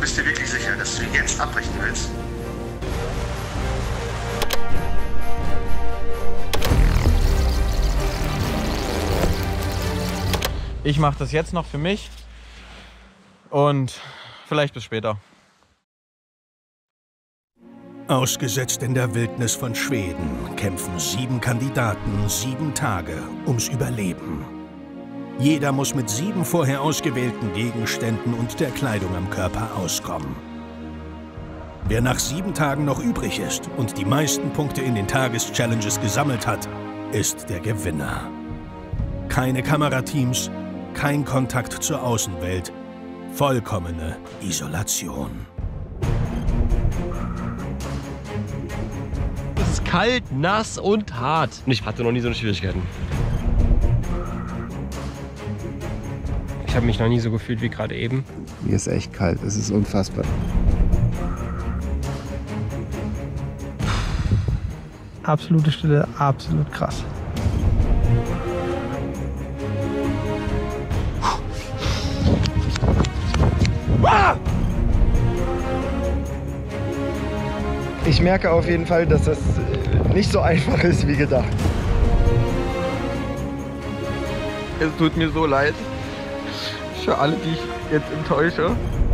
bist dir wirklich sicher, dass du jetzt abbrechen willst? Ich mache das jetzt noch für mich und vielleicht bis später. Ausgesetzt in der Wildnis von Schweden kämpfen 7 Kandidaten 7 Tage ums Überleben. Jeder muss mit 7 vorher ausgewählten Gegenständen und der Kleidung am Körper auskommen. Wer nach 7 Tagen noch übrig ist und die meisten Punkte in den Tageschallenges gesammelt hat, ist der Gewinner. Keine Kamerateams, kein Kontakt zur Außenwelt, vollkommene Isolation. Es ist kalt, nass und hart. Und ich hatte noch nie so eine Schwierigkeiten. Ich habe mich noch nie so gefühlt wie gerade eben. Mir ist echt kalt, es ist unfassbar. Absolute Stille, absolut krass. Ich merke auf jeden Fall, dass das nicht so einfach ist wie gedacht. Es tut mir so leid für alle, die ich jetzt enttäusche.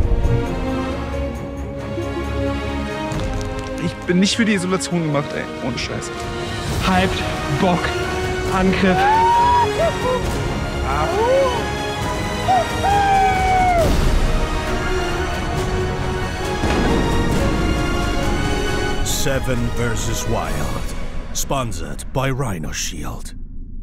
Ich bin nicht für die Isolation gemacht, ey. Ohne Scheiß. Hyped, Bock, Angriff. Seven vs. Wild. Sponsored by Rhino Shield.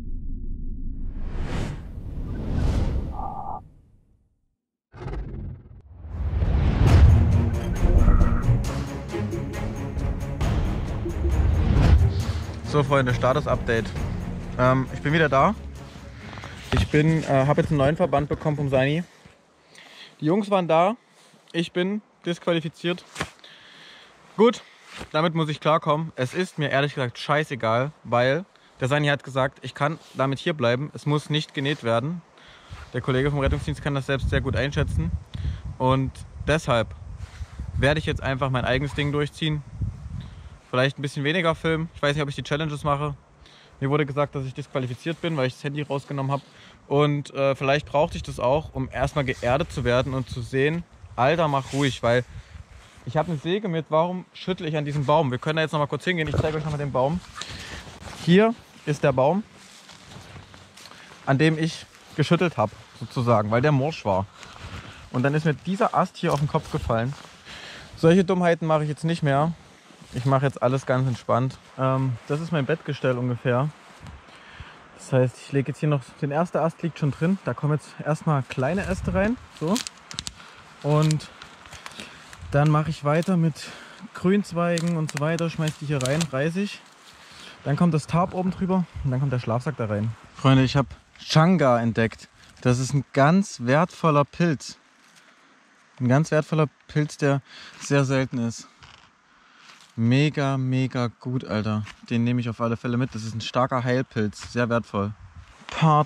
So Freunde, Status-Update. Ich bin wieder da. Ich habe jetzt einen neuen Verband bekommen vom Sani. Die Jungs waren da. Ich bin disqualifiziert. Gut, damit muss ich klarkommen. Es ist mir ehrlich gesagt scheißegal, weil der Sani hat gesagt, ich kann damit hier bleiben. Es muss nicht genäht werden. Der Kollege vom Rettungsdienst kann das selbst sehr gut einschätzen. Und deshalb werde ich jetzt einfach mein eigenes Ding durchziehen. Vielleicht ein bisschen weniger filmen. Ich weiß nicht, ob ich die Challenges mache. Mir wurde gesagt, dass ich disqualifiziert bin, weil ich das Handy rausgenommen habe. Und vielleicht brauchte ich das auch, um erstmal geerdet zu werden und zu sehen, Alter, mach ruhig, weil ich habe eine Säge mit. Warum schüttle ich an diesem Baum? Wir können da jetzt noch mal kurz hingehen. Ich zeige euch noch mal den Baum. Hier ist der Baum, an dem ich geschüttelt habe, sozusagen, weil der morsch war. Und dann ist mir dieser Ast hier auf den Kopf gefallen. Solche Dummheiten mache ich jetzt nicht mehr. Ich mache jetzt alles ganz entspannt. Das ist mein Bettgestell ungefähr. Das heißt, ich lege jetzt hier noch, den ersten Ast liegt schon drin. Da kommen jetzt erstmal kleine Äste rein. So. Und dann mache ich weiter mit Grünzweigen und so weiter. Schmeiße die hier rein, reiße ich. Dann kommt das Tarp oben drüber und dann kommt der Schlafsack da rein. Freunde, ich habe Changa entdeckt. Das ist ein ganz wertvoller Pilz. Ein ganz wertvoller Pilz, der sehr selten ist. Mega, mega gut, Alter. Den nehme ich auf alle Fälle mit. Das ist ein starker Heilpilz. Sehr wertvoll. Part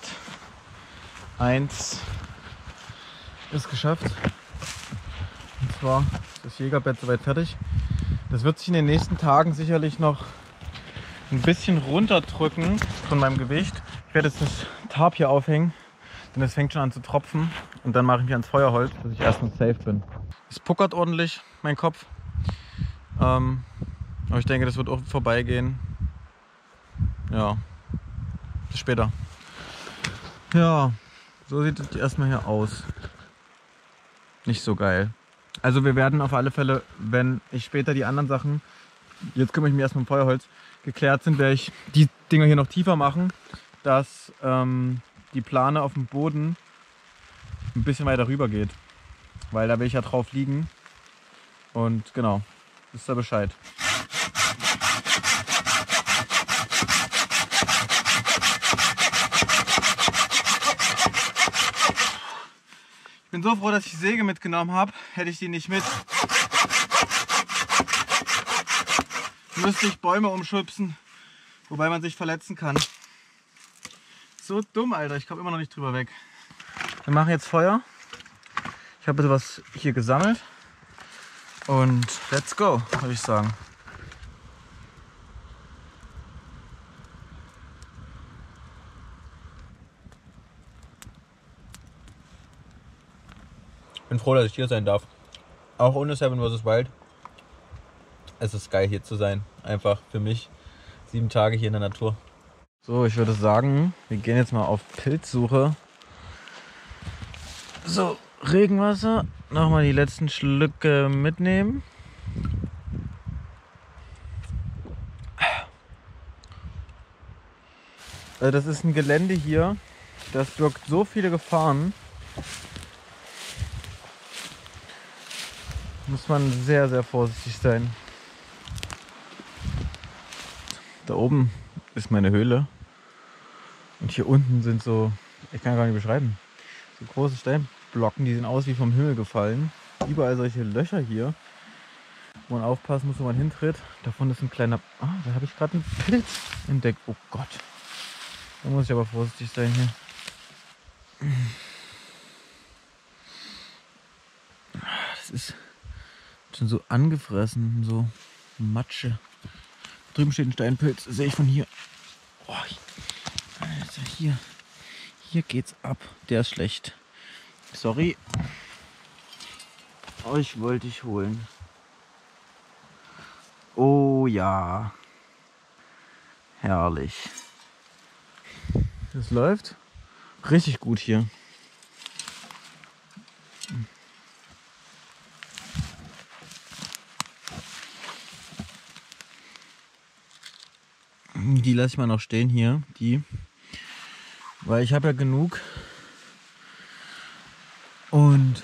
1 ist geschafft. Und zwar ist das Jägerbett soweit fertig. Das wird sich in den nächsten Tagen sicherlich noch ein bisschen runterdrücken von meinem Gewicht. Ich werde jetzt das Tarp hier aufhängen, denn es fängt schon an zu tropfen. Und dann mache ich mich ans Feuerholz, dass ich erstmal safe bin. Es puckert ordentlich, mein Kopf. Aber ich denke, das wird auch vorbeigehen. Ja, bis später. Ja, so sieht es erstmal hier aus. Nicht so geil. Also wir werden auf alle Fälle, wenn ich später die anderen Sachen, jetzt kümmere ich mich erstmal um Feuerholz, geklärt sind, werde ich die Dinger hier noch tiefer machen, dass die Plane auf dem Boden ein bisschen weiter rüber geht. Weil da will ich ja drauf liegen. Und genau, wisst ihr Bescheid. Ich bin so froh, dass ich die Säge mitgenommen habe. Hätte ich die nicht mit, müsste ich Bäume umschubsen, wobei man sich verletzen kann. So dumm, Alter. Ich komme immer noch nicht drüber weg. Wir machen jetzt Feuer. Ich habe was hier gesammelt. Und let's go, würde ich sagen. Ich bin froh, dass ich hier sein darf. Auch ohne Seven vs. Wild. Es ist geil, hier zu sein. Einfach für mich 7 Tage hier in der Natur. So, ich würde sagen, wir gehen jetzt mal auf Pilzsuche. So, Regenwasser. Nochmal die letzten Schlücke mitnehmen. Also das ist ein Gelände hier, das birgt so viele Gefahren. Muss man sehr, sehr vorsichtig sein. Da oben ist meine Höhle. Und hier unten sind so, ich kann gar nicht beschreiben, so große Steinblocken, die sehen aus wie vom Himmel gefallen. Überall solche Löcher hier, wo man aufpassen muss, wo man hintritt. Davon ist ein kleiner, da habe ich gerade einen Pilz entdeckt. Oh Gott, da muss ich aber vorsichtig sein hier. Das ist schon so angefressen, so Matsche. Drüben steht ein Steinpilz, das sehe ich von hier. Oh, Alter, hier geht's ab. Der ist schlecht. Sorry. Euch wollte ich holen. Oh ja. Herrlich. Das läuft richtig gut hier. Die lasse ich mal noch stehen hier, weil ich habe ja genug und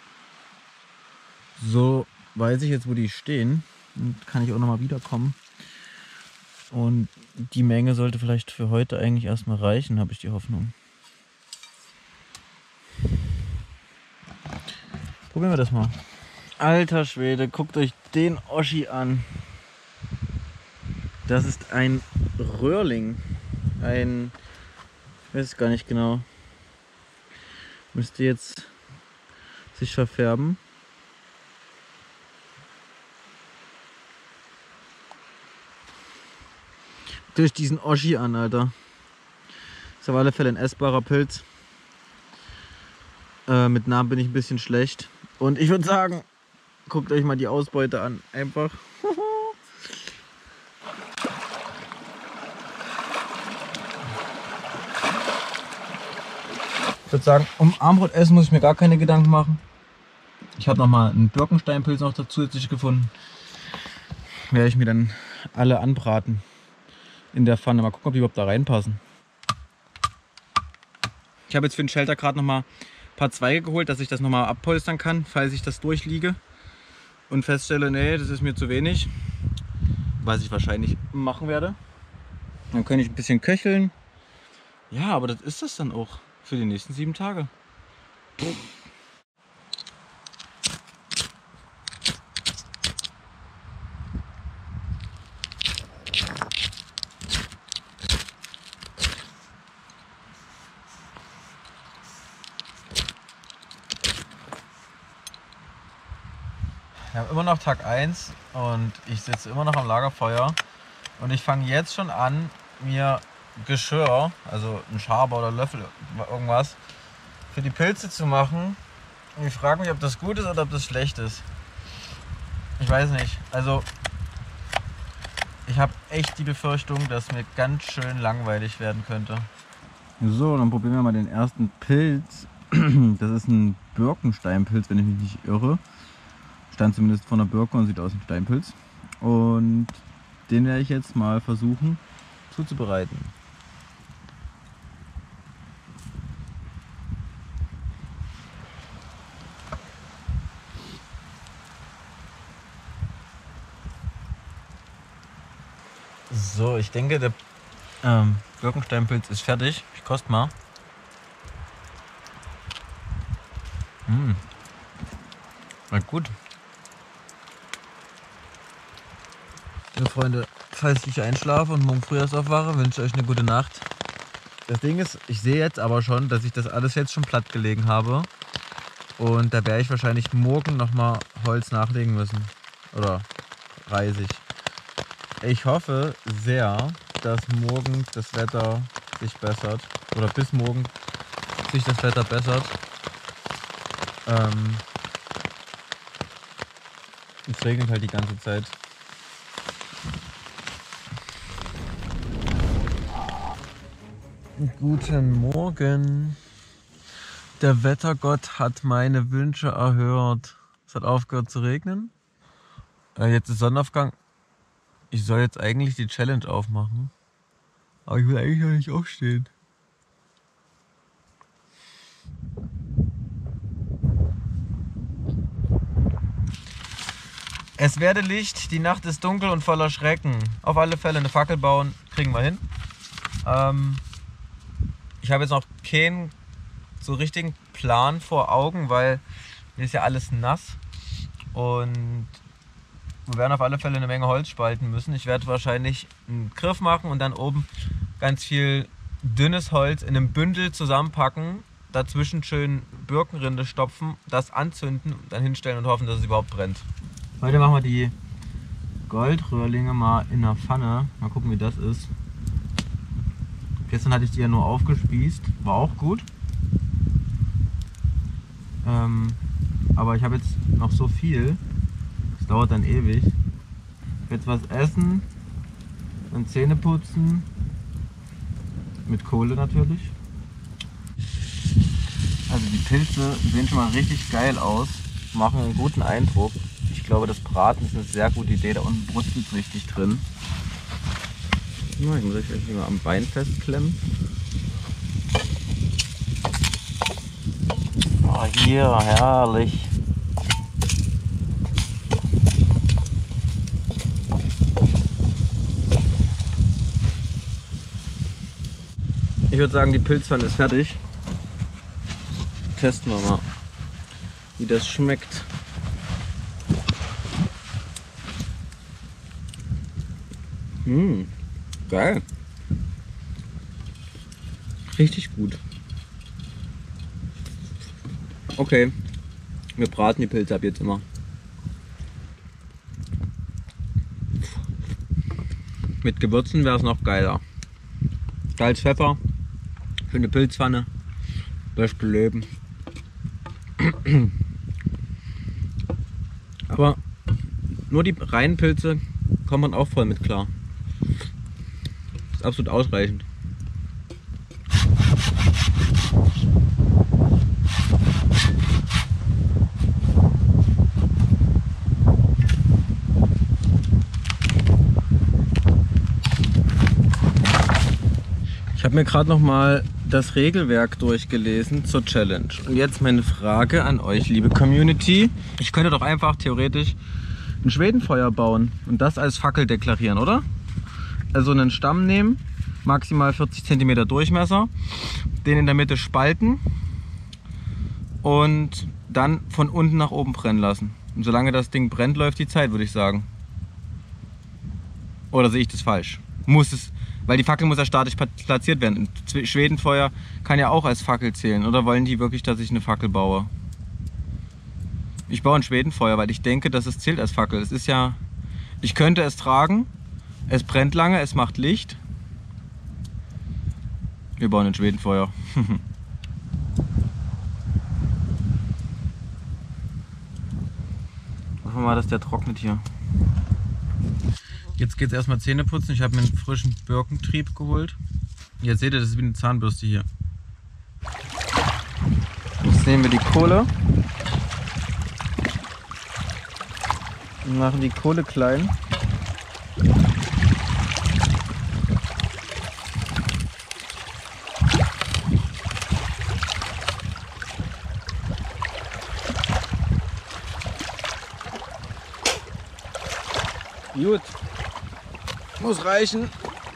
so weiß ich jetzt, wo die stehen und kann ich auch noch mal wiederkommen und die Menge sollte vielleicht für heute eigentlich erstmal reichen, habe ich die Hoffnung. Probieren wir das mal. Alter Schwede, guckt euch den Oschi an. Das ist ein Röhrling, ich weiß gar nicht genau, müsste jetzt sich verfärben. Durch diesen Oschi an, Alter. Ist auf alle Fälle ein essbarer Pilz. Mit Namen bin ich ein bisschen schlecht. Und ich würde sagen, guckt euch mal die Ausbeute an. Einfach. Ich würde sagen, um Armbrotessen muss ich mir gar keine Gedanken machen. Ich habe nochmal einen Birkensteinpilz noch zusätzlich gefunden. Werde ich mir dann alle anbraten in der Pfanne. Mal gucken, ob die überhaupt da reinpassen. Ich habe jetzt für den Shelter gerade nochmal ein paar Zweige geholt, dass ich das nochmal abpolstern kann, falls ich das durchliege und feststelle, nee, das ist mir zu wenig. Was ich wahrscheinlich machen werde. Dann kann ich ein bisschen köcheln. Ja, aber das ist das dann auch. Für die nächsten 7 Tage. Wir haben immer noch Tag 1 und ich sitze immer noch am Lagerfeuer und ich fange jetzt schon an, mir Geschirr, also ein Schaber oder Löffel, irgendwas, für die Pilze zu machen. Und ich frage mich, ob das gut ist oder ob das schlecht ist. Ich weiß nicht. Also, ich habe echt die Befürchtung, dass mir ganz schön langweilig werden könnte. So, dann probieren wir mal den ersten Pilz. Das ist ein Birkensteinpilz, wenn ich mich nicht irre. Stand zumindest von der Birke und sieht aus wie ein Steinpilz. Und den werde ich jetzt mal versuchen zuzubereiten. So, ich denke, der Birkensteinpilz ist fertig. Ich koste mal. Na gut. Ja, Freunde, falls ich einschlafe und morgen früh erst aufwache, wünsche ich euch eine gute Nacht. Das Ding ist, ich sehe jetzt aber schon, dass ich das alles jetzt schon platt gelegen habe. Und da werde ich wahrscheinlich morgen nochmal Holz nachlegen müssen. Oder Reisig. Ich hoffe sehr, dass morgen das Wetter sich bessert. Oder bis morgen sich das Wetter bessert. Es regnet halt die ganze Zeit. Guten Morgen. Der Wettergott hat meine Wünsche erhört. Es hat aufgehört zu regnen. Jetzt ist Sonnenaufgang. Ich soll jetzt eigentlich die Challenge aufmachen. Aber ich will eigentlich noch nicht aufstehen. Es werde Licht, die Nacht ist dunkel und voller Schrecken. Auf alle Fälle eine Fackel bauen, kriegen wir hin. Ich habe jetzt noch keinen so richtigen Plan vor Augen, weil hier ist ja alles nass. Und wir werden auf alle Fälle eine Menge Holz spalten müssen. Ich werde wahrscheinlich einen Griff machen und dann oben ganz viel dünnes Holz in einem Bündel zusammenpacken. Dazwischen schön Birkenrinde stopfen, das anzünden und dann hinstellen und hoffen, dass es überhaupt brennt. Heute machen wir die Goldröhrlinge mal in der Pfanne. Mal gucken, wie das ist. Gestern hatte ich die ja nur aufgespießt. War auch gut. Aber ich habe jetzt noch so viel. Das dauert dann ewig. Ich werde jetzt was essen. Dann Zähne putzen. Mit Kohle natürlich. Also die Pilze sehen schon mal richtig geil aus. Machen einen guten Eindruck. Ich glaube, das Braten ist eine sehr gute Idee. Da unten brutzelt es richtig drin. Ich muss euch irgendwie mal am Bein festklemmen. Oh, hier, herrlich. Ich würde sagen, die Pilzpfanne ist fertig. Testen wir mal, wie das schmeckt. Geil. Richtig gut. Okay, wir braten die Pilze ab jetzt immer. Mit Gewürzen wäre es noch geiler. Salz, Pfeffer, schöne Pilzpfanne, beste Leben. Aber nur die reinen Pilze kommt man auch voll mit klar. Ist absolut ausreichend. Ich habe mir gerade noch mal das Regelwerk durchgelesen zur Challenge. Und jetzt meine Frage an euch, liebe Community. Ich könnte doch einfach theoretisch ein Schwedenfeuer bauen und das als Fackel deklarieren, oder? Also einen Stamm nehmen, maximal 40 cm Durchmesser, den in der Mitte spalten und dann von unten nach oben brennen lassen. Und solange das Ding brennt, läuft die Zeit, würde ich sagen. Oder sehe ich das falsch? Muss es, weil die Fackel muss ja statisch platziert werden. Ein Schwedenfeuer kann ja auch als Fackel zählen. Oder wollen die wirklich, dass ich eine Fackel baue? Ich baue ein Schwedenfeuer, weil ich denke, dass es zählt als Fackel. Es ist ja, ich könnte es tragen, es brennt lange, es macht Licht. Wir bauen ein Schwedenfeuer. Hoffen wir mal, dass der trocknet hier. Jetzt geht es erstmal Zähne putzen. Ich habe mir einen frischen Birkentrieb geholt. Jetzt seht ihr, das ist wie eine Zahnbürste hier. Jetzt nehmen wir die Kohle. Und machen die Kohle klein. Gut. Muss reichen.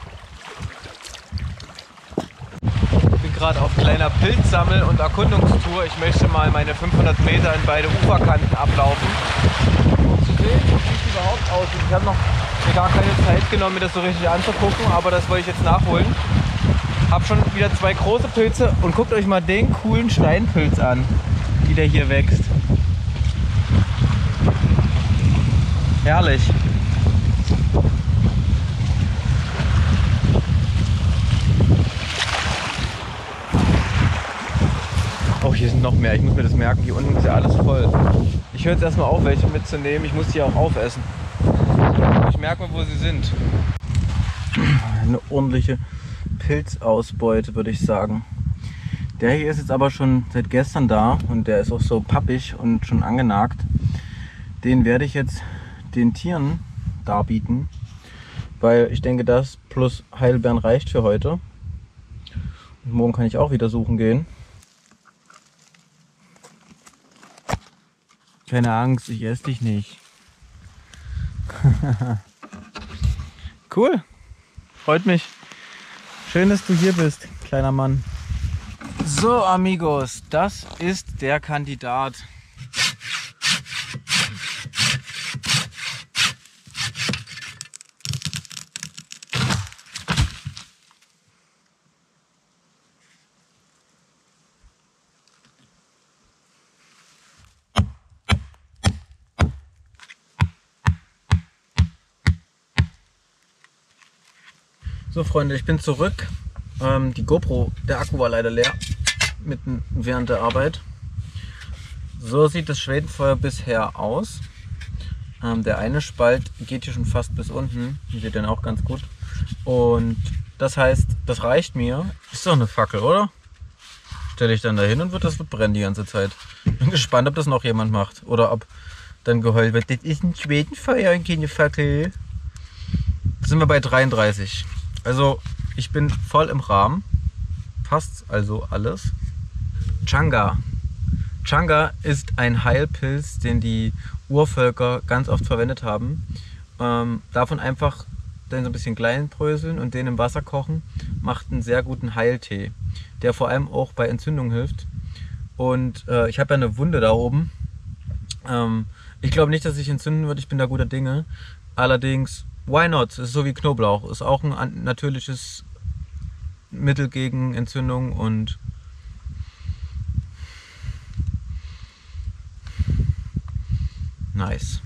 Ich bin gerade auf kleiner Pilzsammel- und Erkundungstour. Ich möchte mal meine 500 Meter in beide Uferkanten ablaufen, um zu sehen, wie es überhaupt aussieht. Ich habe noch gar keine Zeit genommen, mir das so richtig anzugucken, aber das wollte ich jetzt nachholen. Habe schon wieder 2 große Pilze und guckt euch mal den coolen Steinpilz an. Die der hier wächst. Herrlich. Oh, hier sind noch mehr. Ich muss mir das merken. Hier unten ist ja alles voll. Ich höre jetzt erstmal auf, welche mitzunehmen. Ich muss die auch aufessen. Ich merke mal, wo sie sind. Eine ordentliche Pilzausbeute, würde ich sagen. Der hier ist jetzt aber schon seit gestern da und der ist auch so pappig und schon angenagt. Den werde ich jetzt den Tieren darbieten, weil ich denke, das plus Heidelbeeren reicht für heute. Und morgen kann ich auch wieder suchen gehen. Keine Angst, ich esse dich nicht. Cool, freut mich. Schön, dass du hier bist, kleiner Mann. So, Amigos, das ist der Kandidat. So Freunde, ich bin zurück. Die GoPro, der Akku war leider leer, mitten während der Arbeit. So sieht das Schwedenfeuer bisher aus. Der eine Spalt geht hier schon fast bis unten. Hier seht ihr den auch ganz gut. Und das heißt, das reicht mir. Ist doch eine Fackel, oder? Stelle ich dann da hin und das wird brennen die ganze Zeit. Bin gespannt, ob das noch jemand macht. Oder ob dann geheult wird, das ist ein Schwedenfeuer und keine Fackel. Da sind wir bei 33. Also ich bin voll im Rahmen. Fast also alles. Changa. Changa ist ein Heilpilz, den die Urvölker ganz oft verwendet haben. Davon einfach dann so ein bisschen klein bröseln und den im Wasser kochen, macht einen sehr guten Heiltee, der vor allem auch bei Entzündungen hilft. Und ich habe ja eine Wunde da oben. Ich glaube nicht, dass sich entzünden wird, ich bin da guter Dinge. Allerdings, why not? Es ist so wie Knoblauch, ist auch ein natürliches Mittel gegen Entzündung und nice.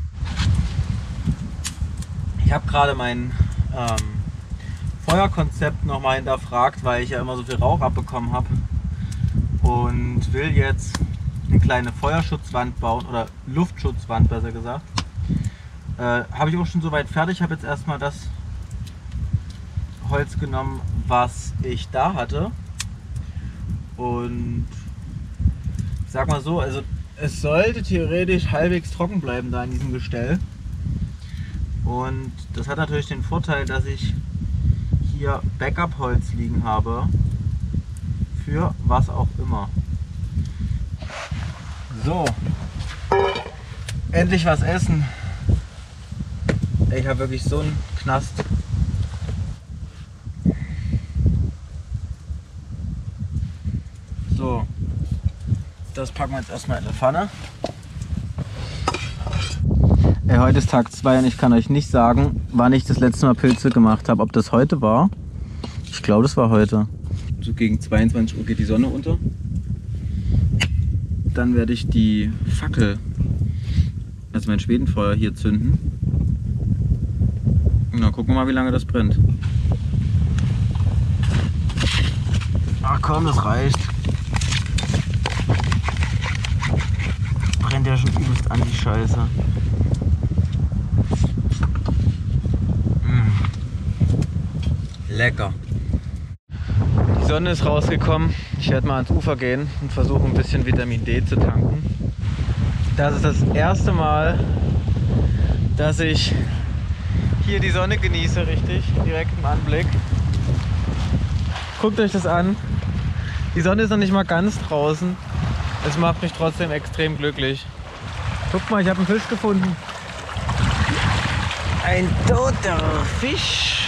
Ich habe gerade mein Feuerkonzept nochmal hinterfragt, weil ich ja immer so viel Rauch abbekommen habe und will jetzt eine kleine Feuerschutzwand bauen oder Luftschutzwand besser gesagt. Habe ich auch schon soweit fertig. Ich habe jetzt erstmal das Holz genommen, was ich da hatte, und ich sag mal so, also es sollte theoretisch halbwegs trocken bleiben da in diesem Gestell, und das hat natürlich den Vorteil, dass ich hier Backup-Holz liegen habe für was auch immer. So, endlich was essen. Ich habe wirklich so einen Knast. So, das packen wir jetzt erstmal in die Pfanne. Heute ist Tag 2 und ich kann euch nicht sagen, wann ich das letzte Mal Pilze gemacht habe. Ob das heute war? Ich glaube, das war heute. So gegen 22 Uhr geht die Sonne unter. Dann werde ich die Fackel, also mein Schwedenfeuer, hier zünden. Na, gucken wir mal, wie lange das brennt. Ach komm, das reicht. Brennt ja schon übelst an, die Scheiße. Lecker. Die Sonne ist rausgekommen. Ich werde mal ans Ufer gehen und versuchen, ein bisschen Vitamin D zu tanken. Das ist das erste Mal, dass ich hier die Sonne genieße, richtig, direkt im Anblick. Guckt euch das an. Die Sonne ist noch nicht mal ganz draußen. Es macht mich trotzdem extrem glücklich. Guck mal, ich habe einen Fisch gefunden. Ein toter Fisch.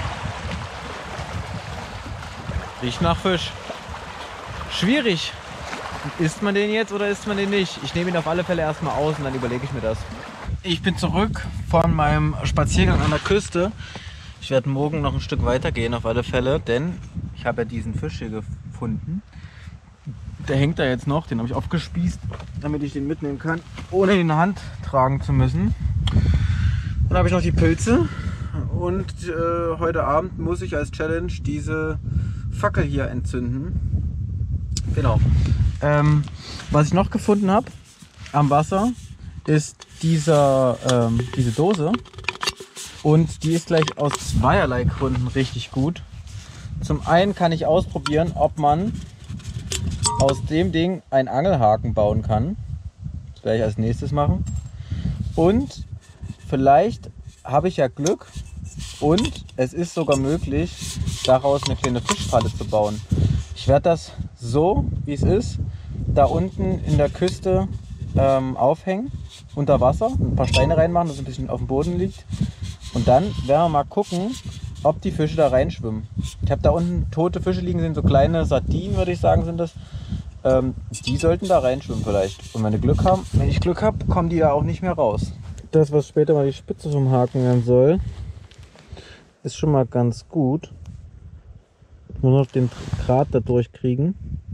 Riecht nach Fisch. Schwierig. Isst man den jetzt oder isst man den nicht? Ich nehme ihn auf alle Fälle erstmal aus und dann überlege ich mir das. Ich bin zurück von meinem Spaziergang an der Küste. Ich werde morgen noch ein Stück weiter gehen auf alle Fälle, denn ich habe ja diesen Fisch hier gefunden. Der hängt da jetzt noch, den habe ich aufgespießt, damit ich den mitnehmen kann, ohne ihn in der Hand tragen zu müssen. Dann habe ich noch die Pilze und heute Abend muss ich als Challenge diese Fackel hier entzünden. Genau. Was ich noch gefunden habe am Wasser ist diese Dose und die ist gleich aus zweierlei Gründen richtig gut. Zum einen kann ich ausprobieren, ob man aus dem Ding einen Angelhaken bauen kann. Das werde ich als nächstes machen. Und vielleicht habe ich ja Glück und es ist sogar möglich, daraus eine kleine Fischfalle zu bauen. Ich werde das so, wie es ist, da unten in der Küste aufhängen, unter Wasser, ein paar Steine reinmachen, dass es ein bisschen auf dem Boden liegt. Und dann werden wir mal gucken, ob die Fische da reinschwimmen. Ich habe da unten tote Fische liegen, sind so kleine Sardinen, würde ich sagen, sind das. Die sollten da reinschwimmen vielleicht. Und wenn ich Glück habe, kommen die ja auch nicht mehr raus. Das, was später mal die Spitze vom Haken werden soll, ist schon mal ganz gut. Ich muss noch den Draht da durchkriegen.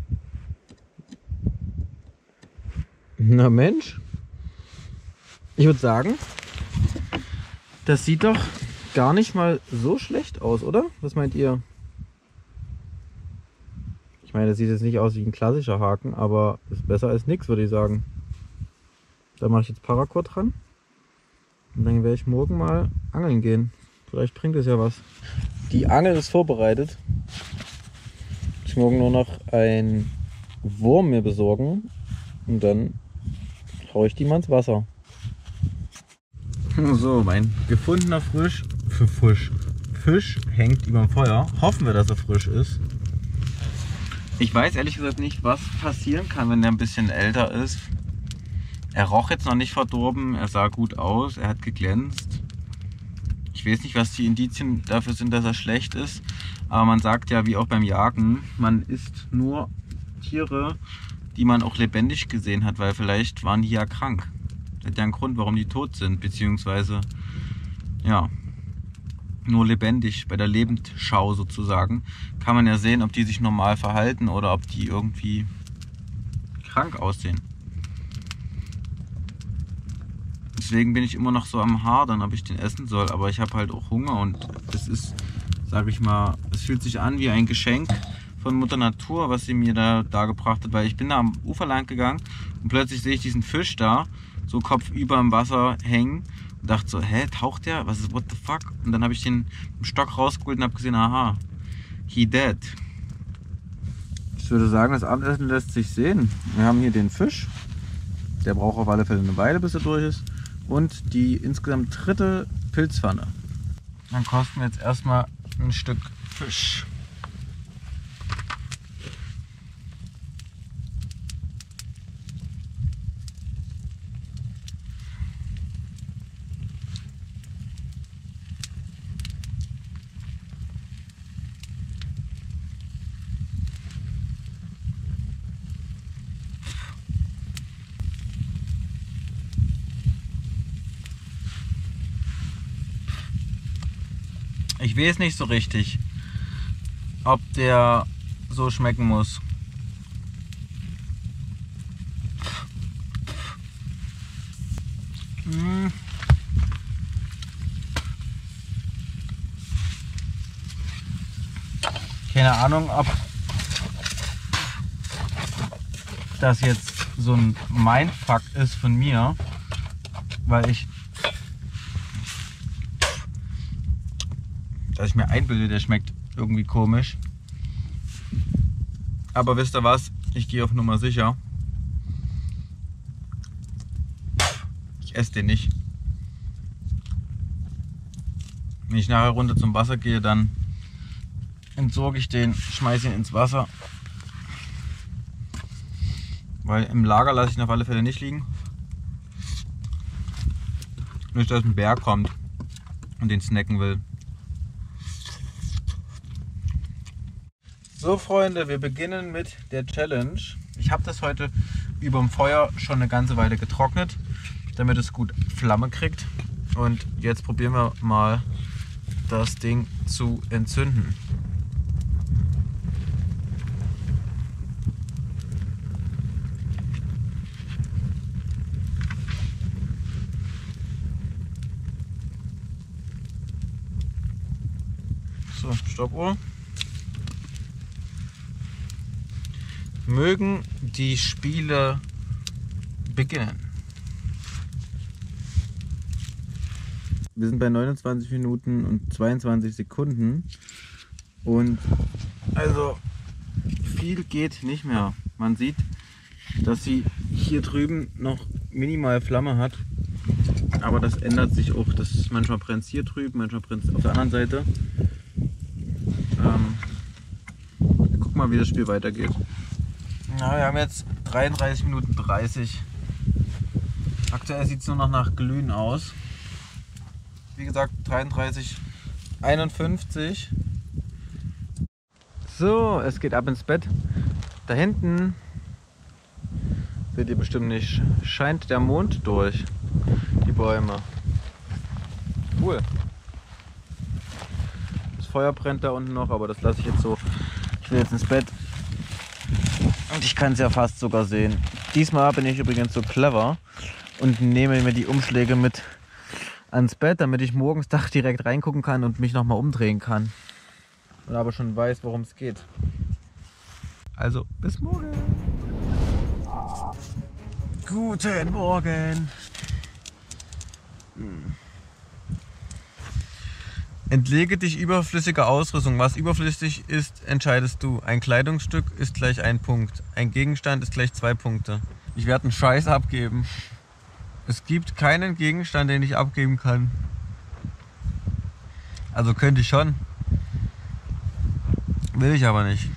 Na Mensch, ich würde sagen, das sieht doch gar nicht mal so schlecht aus, oder? Was meint ihr? Ich meine, das sieht jetzt nicht aus wie ein klassischer Haken, aber ist besser als nichts, würde ich sagen. Da mache ich jetzt Paracord dran und dann werde ich morgen mal angeln gehen. Vielleicht bringt es ja was. Die Angel ist vorbereitet. Ich morgen nur noch einen Wurm mir besorgen und dann haue ich die mal ins Wasser. So, mein gefundener Fisch hängt über dem Feuer. Hoffen wir, dass er frisch ist. Ich weiß ehrlich gesagt nicht, was passieren kann, wenn der ein bisschen älter ist. Er roch jetzt noch nicht verdorben, er sah gut aus, er hat geglänzt. Ich weiß nicht, was die Indizien dafür sind, dass er schlecht ist. Aber man sagt ja, wie auch beim Jagen, man isst nur Tiere, die man auch lebendig gesehen hat, weil vielleicht waren die ja krank. Das hat ja einen Grund, warum die tot sind, beziehungsweise ja, nur lebendig, bei der Lebendschau sozusagen, kann man ja sehen, ob die sich normal verhalten oder ob die irgendwie krank aussehen. Deswegen bin ich immer noch so am Hadern, ob ich den essen soll, aber ich habe halt auch Hunger und es ist, sage ich mal, es fühlt sich an wie ein Geschenk von Mutter Natur, was sie mir da gebracht hat, weil ich bin da am Ufer lang gegangen und plötzlich sehe ich diesen Fisch da, so kopfüber im Wasser hängen. Und dachte so, hä, taucht der? Was ist, what the fuck? Und dann habe ich den im Stock rausgeholt und habe gesehen, aha, he dead. Ich würde sagen, das Abendessen lässt sich sehen. Wir haben hier den Fisch. Der braucht auf alle Fälle eine Weile, bis er durch ist. Und die insgesamt dritte Pilzpfanne. Dann kosten wir jetzt erstmal ein Stück Fisch. Ich weiß nicht so richtig, ob der so schmecken muss. Keine Ahnung, ob das jetzt so ein Mindfuck ist von mir, weil ich mir einbilde, der schmeckt irgendwie komisch. Aber wisst ihr was? Ich gehe auf Nummer sicher. Ich esse den nicht. Wenn ich nachher runter zum Wasser gehe, dann entsorge ich den, schmeiße ihn ins Wasser. Weil im Lager lasse ich ihn auf alle Fälle nicht liegen. Nicht, dass ein Bär kommt und den snacken will. So Freunde, wir beginnen mit der Challenge. Ich habe das heute über dem Feuer schon eine ganze Weile getrocknet, damit es gut Flamme kriegt. Und jetzt probieren wir mal, das Ding zu entzünden. So, Stoppuhr. Mögen die Spiele beginnen. Wir sind bei 29 Minuten und 22 Sekunden und also viel geht nicht mehr. Man sieht, dass sie hier drüben noch minimal Flamme hat, aber das ändert sich auch. Manchmal brennt es hier drüben, manchmal brennt es auf der anderen Seite. Wir gucken mal, wie das Spiel weitergeht. Na, wir haben jetzt 33 Minuten 30. Aktuell sieht es nur noch nach Glühen aus. Wie gesagt, 33:51. So, es geht ab ins Bett. Da hinten, seht ihr bestimmt nicht, scheint der Mond durch die Bäume. Cool. Das Feuer brennt da unten noch, aber das lasse ich jetzt so. Ich will jetzt ins Bett. Und ich kann es ja fast sogar sehen. Diesmal bin ich übrigens so clever und nehme mir die Umschläge mit ans Bett, damit ich morgens direkt reingucken kann und mich nochmal umdrehen kann. Und aber schon weiß, worum es geht. Also, bis morgen. Guten Morgen. Entlege dich überflüssiger Ausrüstung. Was überflüssig ist, entscheidest du. Ein Kleidungsstück ist gleich 1 Punkt. Ein Gegenstand ist gleich 2 Punkte. Ich werde einen Scheiß abgeben. Es gibt keinen Gegenstand, den ich abgeben kann. Also könnte ich schon. Will ich aber nicht.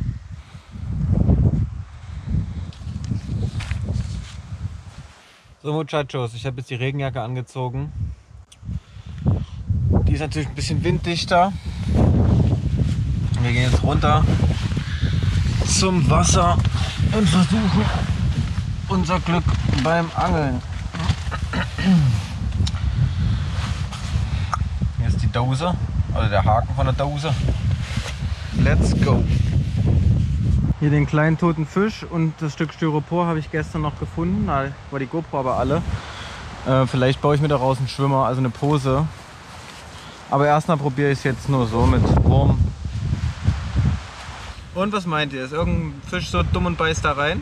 So Muchachos, ich habe jetzt die Regenjacke angezogen. Die ist natürlich ein bisschen winddichter. Wir gehen jetzt runter zum Wasser und versuchen unser Glück beim Angeln. Hier ist die Dose, also der Haken von der Dose. Let's go! Hier den kleinen toten Fisch und das Stück Styropor habe ich gestern noch gefunden. Da war die GoPro aber alle. Vielleicht baue ich mir daraus einen Schwimmer, also eine Pose. Aber erstmal probiere ich es jetzt nur so mit Wurm. Und was meint ihr? Ist irgendein Fisch so dumm und beißt da rein?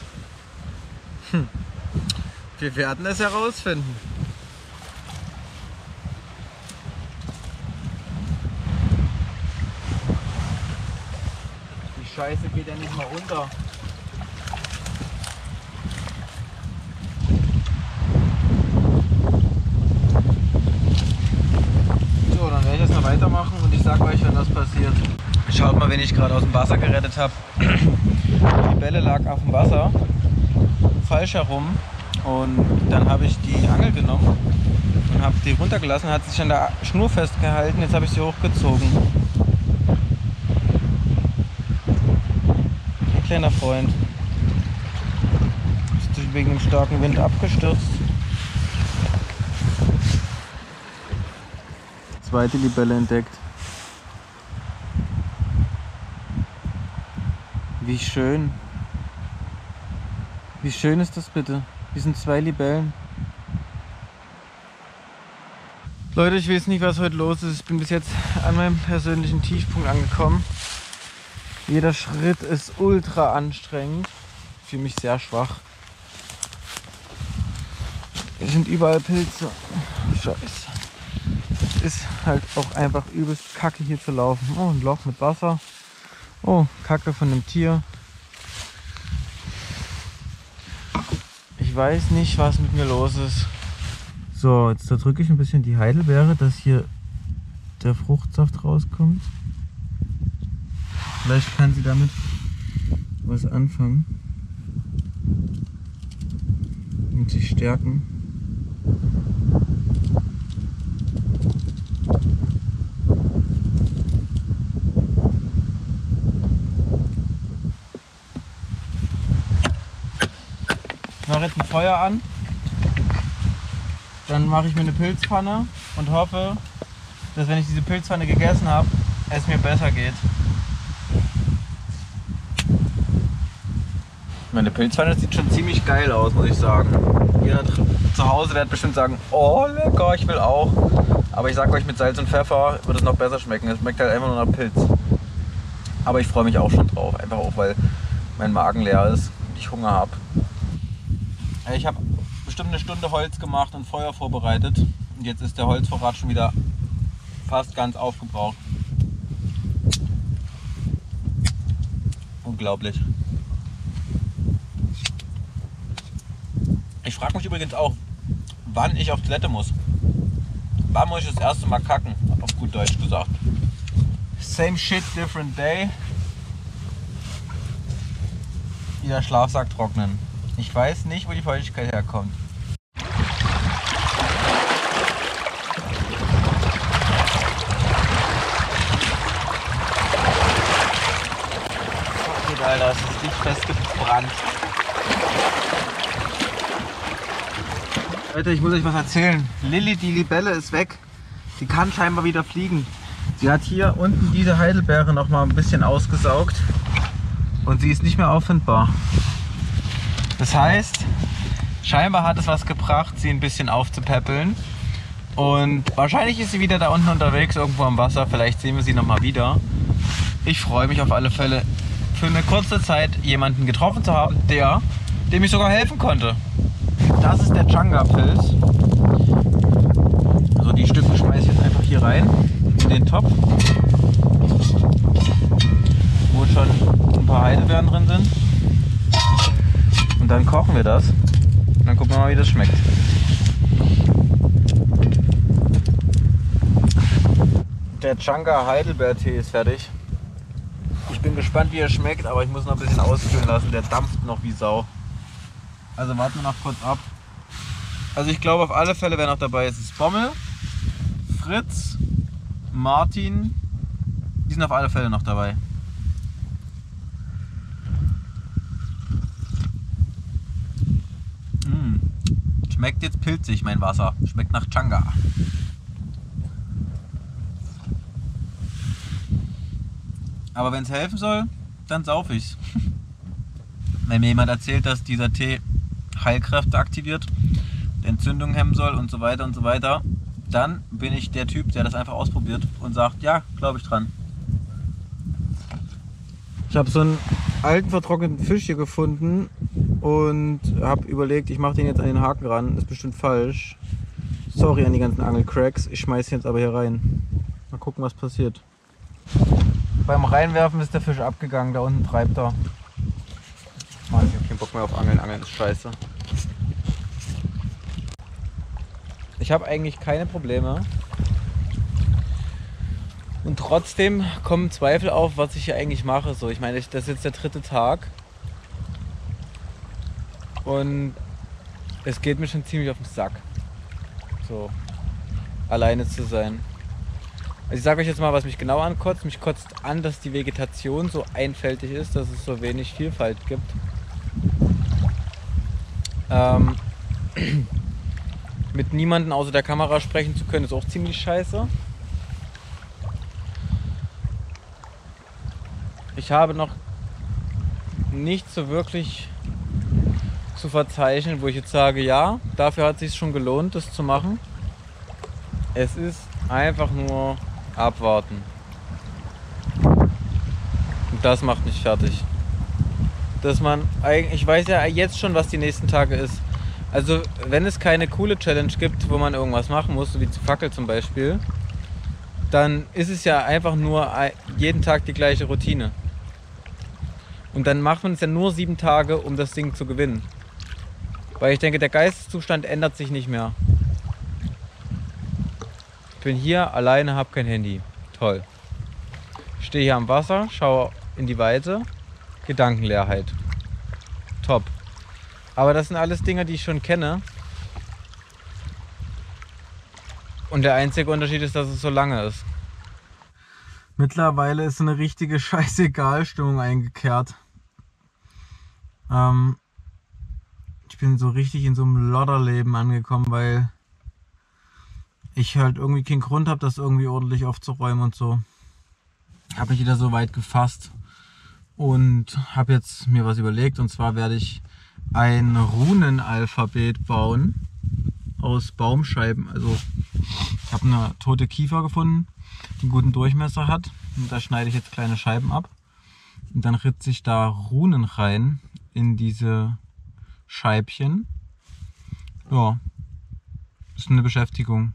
Wir werden es herausfinden. Die Scheiße geht ja nicht mal runter. So, dann werde ich jetzt noch weitermachen und ich sage euch, wenn das passiert. Schaut mal, wen ich gerade aus dem Wasser gerettet habe. Die Bälle lag auf dem Wasser, falsch herum. Und dann habe ich die Angel genommen und habe die runtergelassen, hat sich an der Schnur festgehalten. Jetzt habe ich sie hochgezogen. Ein kleiner Freund. Ist wegen dem starken Wind abgestürzt. Zweite Libelle entdeckt. Wie schön. Wie schön ist das bitte? Hier sind 2 Libellen. Leute, ich weiß nicht, was heute los ist. Ich bin bis jetzt an meinem persönlichen Tiefpunkt angekommen. Jeder Schritt ist ultra anstrengend. Ich fühle mich sehr schwach. Hier sind überall Pilze. Scheiße. Es ist halt auch einfach übelst kacke hier zu laufen. Oh, ein Loch mit Wasser. Oh, Kacke von einem Tier. Ich weiß nicht, was mit mir los ist. So, jetzt drücke ich ein bisschen die Heidelbeere, dass hier der Fruchtsaft rauskommt. Vielleicht kann sie damit was anfangen und sich stärken. Ich mache jetzt ein Feuer an, dann mache ich mir eine Pilzpfanne und hoffe, dass wenn ich diese Pilzpfanne gegessen habe, es mir besser geht. Meine Pilzpfanne sieht schon ziemlich geil aus, muss ich sagen. Ihr zu Hause werdet bestimmt sagen, oh lecker, ich will auch. Aber ich sag euch, mit Salz und Pfeffer wird es noch besser schmecken. Es schmeckt halt einfach nur nach Pilz. Aber ich freue mich auch schon drauf. Einfach auch, weil mein Magen leer ist und ich Hunger habe. Ich habe bestimmt eine Stunde Holz gemacht und Feuer vorbereitet. Und jetzt ist der Holzvorrat schon wieder fast ganz aufgebraucht. Unglaublich. Ich frage mich übrigens auch, wann ich auf Toilette muss. Wann muss ich das erste Mal kacken? Auf gut Deutsch gesagt. Same shit, different day. Wieder Schlafsack trocknen. Ich weiß nicht, wo die Feuchtigkeit herkommt. Okay, Alter, es ist nicht festgebrannt. Leute, ich muss euch was erzählen. Lilly, die Libelle, ist weg. Sie kann scheinbar wieder fliegen. Sie hat hier unten diese Heidelbeere noch mal ein bisschen ausgesaugt und sie ist nicht mehr auffindbar. Das heißt, scheinbar hat es was gebracht, sie ein bisschen aufzupäppeln. Und wahrscheinlich ist sie wieder da unten unterwegs, irgendwo am Wasser. Vielleicht sehen wir sie noch mal wieder. Ich freue mich auf alle Fälle, für eine kurze Zeit jemanden getroffen zu haben, dem ich sogar helfen konnte. Das ist der Changa-Pilz. Also die Stücke schmeiße ich jetzt einfach hier rein, in den Topf, wo schon ein paar Heidelbeeren drin sind. Und dann kochen wir das. Und dann gucken wir mal, wie das schmeckt. Der Changa Heidelbeertee ist fertig. Ich bin gespannt, wie er schmeckt, aber ich muss noch ein bisschen auskühlen lassen. Der dampft noch wie Sau. Also warten wir noch kurz ab. Also ich glaube, auf alle Fälle, wer noch dabei ist, ist Bommel, Fritz, Martin. Die sind auf alle Fälle noch dabei. Schmeckt jetzt pilzig, mein Wasser. Schmeckt nach Changa. Aber wenn es helfen soll, dann sauf ich's. Wenn mir jemand erzählt, dass dieser Tee Heilkräfte aktiviert, Entzündungen hemmen soll und so weiter, dann bin ich der Typ, der das einfach ausprobiert und sagt, ja, glaube ich dran. Ich habe so einen alten vertrockneten Fisch hier gefunden und habe überlegt, ich mache den jetzt an den Haken ran. Ist bestimmt falsch. Sorry an die ganzen Angelcracks. Ich schmeiße ihn jetzt aber hier rein. Mal gucken, was passiert. Beim Reinwerfen ist der Fisch abgegangen. Da unten treibt er. Mann, ich habe keinen Bock mehr auf Angeln. Angeln ist scheiße. Ich habe eigentlich keine Probleme. Und trotzdem kommen Zweifel auf, was ich hier eigentlich mache. So, ich meine, das ist jetzt der 3. Tag. Und es geht mir schon ziemlich auf den Sack. So, alleine zu sein. Also ich sage euch jetzt mal, was mich genau ankotzt. Mich kotzt an, dass die Vegetation so einfältig ist, dass es so wenig Vielfalt gibt. Mit niemandem außer der Kamera sprechen zu können, ist auch ziemlich scheiße. Ich habe noch nicht so wirklich zu verzeichnen, wo ich jetzt sage, ja, dafür hat es sich schon gelohnt, das zu machen. Es ist einfach nur abwarten. Und das macht mich fertig. Dass man ich weiß ja jetzt schon, was die nächsten Tage ist. Also wenn es keine coole Challenge gibt, wo man irgendwas machen muss, so wie zu Fackel zum Beispiel, dann ist es ja einfach nur jeden Tag die gleiche Routine. Und dann macht man es ja nur 7 Tage, um das Ding zu gewinnen. Weil ich denke, der Geisteszustand ändert sich nicht mehr. Ich bin hier alleine, habe kein Handy. Toll. Ich stehe hier am Wasser, schaue in die Weite. Gedankenleerheit. Top. Aber das sind alles Dinge, die ich schon kenne. Und der einzige Unterschied ist, dass es so lange ist. Mittlerweile ist eine richtige Scheißegal-Stimmung eingekehrt. Ich bin so richtig in so einem Lodderleben angekommen, weil ich halt irgendwie keinen Grund habe, das irgendwie ordentlich aufzuräumen und so. Habe mich wieder so weit gefasst und habe jetzt mir was überlegt. Und zwar werde ich ein Runenalphabet bauen aus Baumscheiben. Also ich habe eine tote Kiefer gefunden, die einen guten Durchmesser hat. Und da schneide ich jetzt kleine Scheiben ab. Und dann ritze ich da Runen rein in diese Scheibchen. Ja, ist eine Beschäftigung.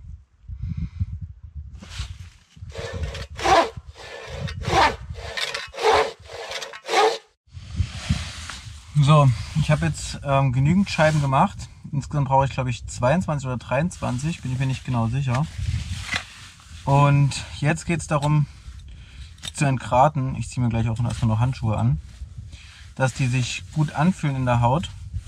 So, ich habe jetzt genügend Scheiben gemacht. Insgesamt brauche ich, glaube ich, 22 oder 23, bin ich mir nicht genau sicher. Und jetzt geht es darum, zu entgraten. Ich ziehe mir gleich auch erstmal noch Handschuhe an, dass die sich gut anfühlen in der Haut.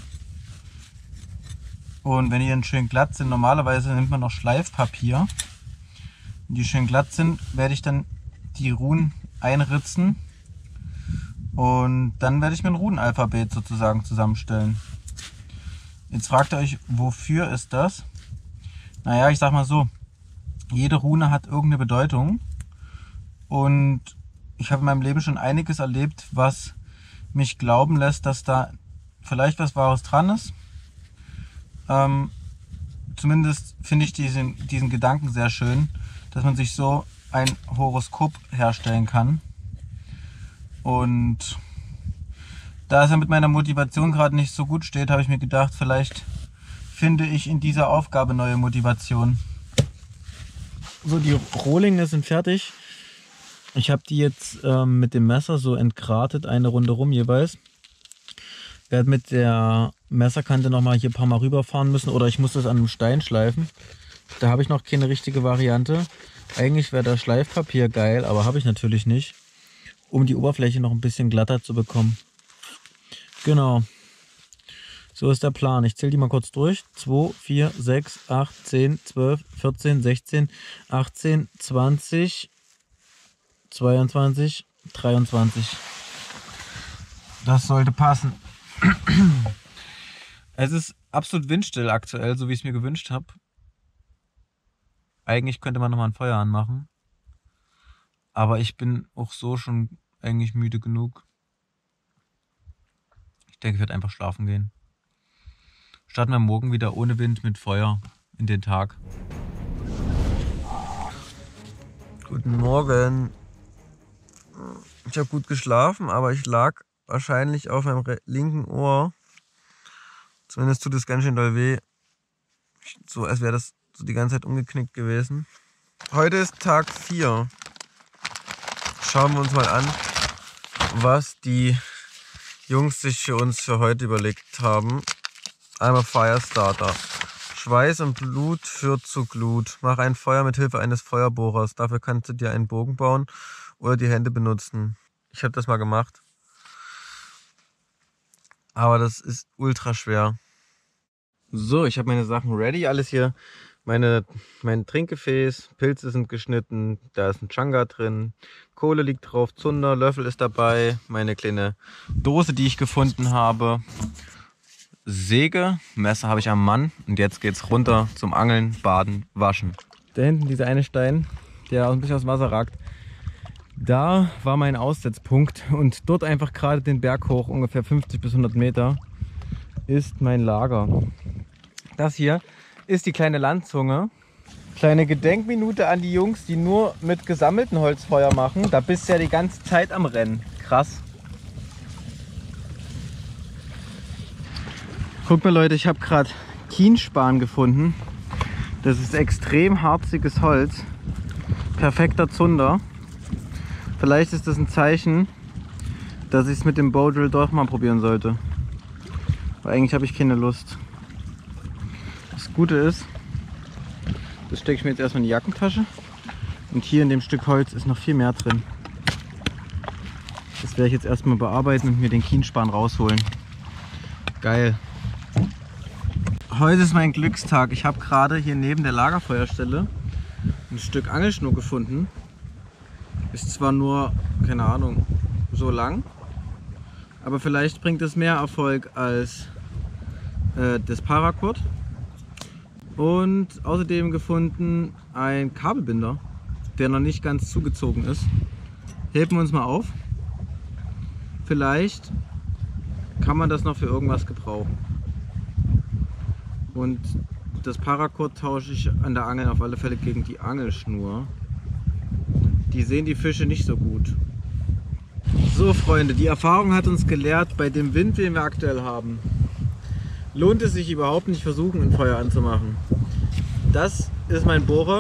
Und wenn die dann schön glatt sind, normalerweise nimmt man noch Schleifpapier. Wenn die schön glatt sind, werde ich dann die Runen einritzen. Und dann werde ich mir ein Runenalphabet sozusagen zusammenstellen. Jetzt fragt ihr euch, wofür ist das? Naja, ich sag mal so, jede Rune hat irgendeine Bedeutung. Und ich habe in meinem Leben schon einiges erlebt, was mich glauben lässt, dass da vielleicht was Wahres dran ist. Zumindest finde ich diesen Gedanken sehr schön, dass man sich so ein Horoskop herstellen kann. Und da es ja mit meiner Motivation gerade nicht so gut steht, habe ich mir gedacht, vielleicht finde ich in dieser Aufgabe neue Motivation. So, die Rohlinge sind fertig. Ich habe die jetzt mit dem Messer so entgratet, eine Runde rum jeweils. Werde mit der Messerkante nochmal hier ein paar Mal rüberfahren müssen oder ich muss das an einem Stein schleifen. Da habe ich noch keine richtige Variante. Eigentlich wäre das Schleifpapier geil, aber habe ich natürlich nicht, um die Oberfläche noch ein bisschen glatter zu bekommen. Genau. So ist der Plan. Ich zähle die mal kurz durch. 2, 4, 6, 8, 10, 12, 14, 16, 18, 20, 22, 23. Das sollte passen. Es ist absolut windstill aktuell, so wie ich es mir gewünscht habe. Eigentlich könnte man nochmal ein Feuer anmachen. Aber ich bin auch so schon eigentlich müde genug. Ich denke, ich werde einfach schlafen gehen. Starten wir morgen wieder ohne Wind mit Feuer in den Tag. Guten Morgen. Ich habe gut geschlafen, aber ich lag wahrscheinlich auf meinem linken Ohr. Zumindest tut es ganz schön doll weh. So als wäre das so die ganze Zeit umgeknickt gewesen. Heute ist Tag 4. Schauen wir uns mal an, was die Jungs sich für uns für heute überlegt haben. Einmal Firestarter. Schweiß und Blut führt zu Glut. Mach ein Feuer mit Hilfe eines Feuerbohrers. Dafür kannst du dir einen Bogen bauen oder die Hände benutzen. Ich habe das mal gemacht. Aber das ist ultra schwer. So, ich habe meine Sachen ready. Alles hier. Mein Trinkgefäß, Pilze sind geschnitten, da ist ein Changa drin, Kohle liegt drauf, Zunder, Löffel ist dabei, meine kleine Dose, die ich gefunden habe, Säge, Messer habe ich am Mann und jetzt geht's runter zum Angeln, Baden, Waschen. Da hinten dieser eine Stein, der ein bisschen aus dem Wasser ragt, da war mein Aussetzpunkt und dort einfach gerade den Berg hoch, ungefähr 50 bis 100 Meter, ist mein Lager. Das hier ist die kleine Landzunge. Kleine Gedenkminute an die Jungs, die nur mit gesammelten Holzfeuer machen. Da bist du ja die ganze Zeit am Rennen. Krass. Guck mal Leute, ich habe gerade Kienspan gefunden. Das ist extrem harziges Holz. Perfekter Zunder. Vielleicht ist das ein Zeichen, dass ich es mit dem Bowdrill doch mal probieren sollte. Aber eigentlich habe ich keine Lust. Das Gute ist, das stecke ich mir jetzt erstmal in die Jackentasche und hier in dem Stück Holz ist noch viel mehr drin. Das werde ich jetzt erstmal bearbeiten und mir den Kienspan rausholen. Geil. Heute ist mein Glückstag. Ich habe gerade hier neben der Lagerfeuerstelle ein Stück Angelschnur gefunden. Ist zwar nur, keine Ahnung, so lang, aber vielleicht bringt es mehr Erfolg als das Paracord. Und außerdem gefunden ein Kabelbinder, der noch nicht ganz zugezogen ist. Heben wir uns mal auf. Vielleicht kann man das noch für irgendwas gebrauchen. Und das Paracord tausche ich an der Angel auf alle Fälle gegen die Angelschnur. Die sehen die Fische nicht so gut. So Freunde, die Erfahrung hat uns gelehrt, bei dem Wind, den wir aktuell haben, lohnt es sich überhaupt nicht versuchen, ein Feuer anzumachen. Das ist mein Bohrer.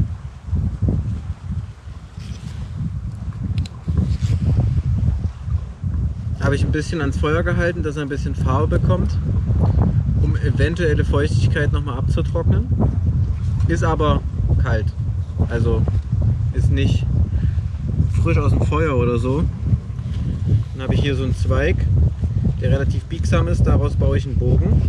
Habe ich ein bisschen ans Feuer gehalten, dass er ein bisschen Farbe bekommt, um eventuelle Feuchtigkeit nochmal abzutrocknen. Ist aber kalt, also ist nicht frisch aus dem Feuer oder so. Dann habe ich hier so einen Zweig, der relativ biegsam ist, daraus baue ich einen Bogen.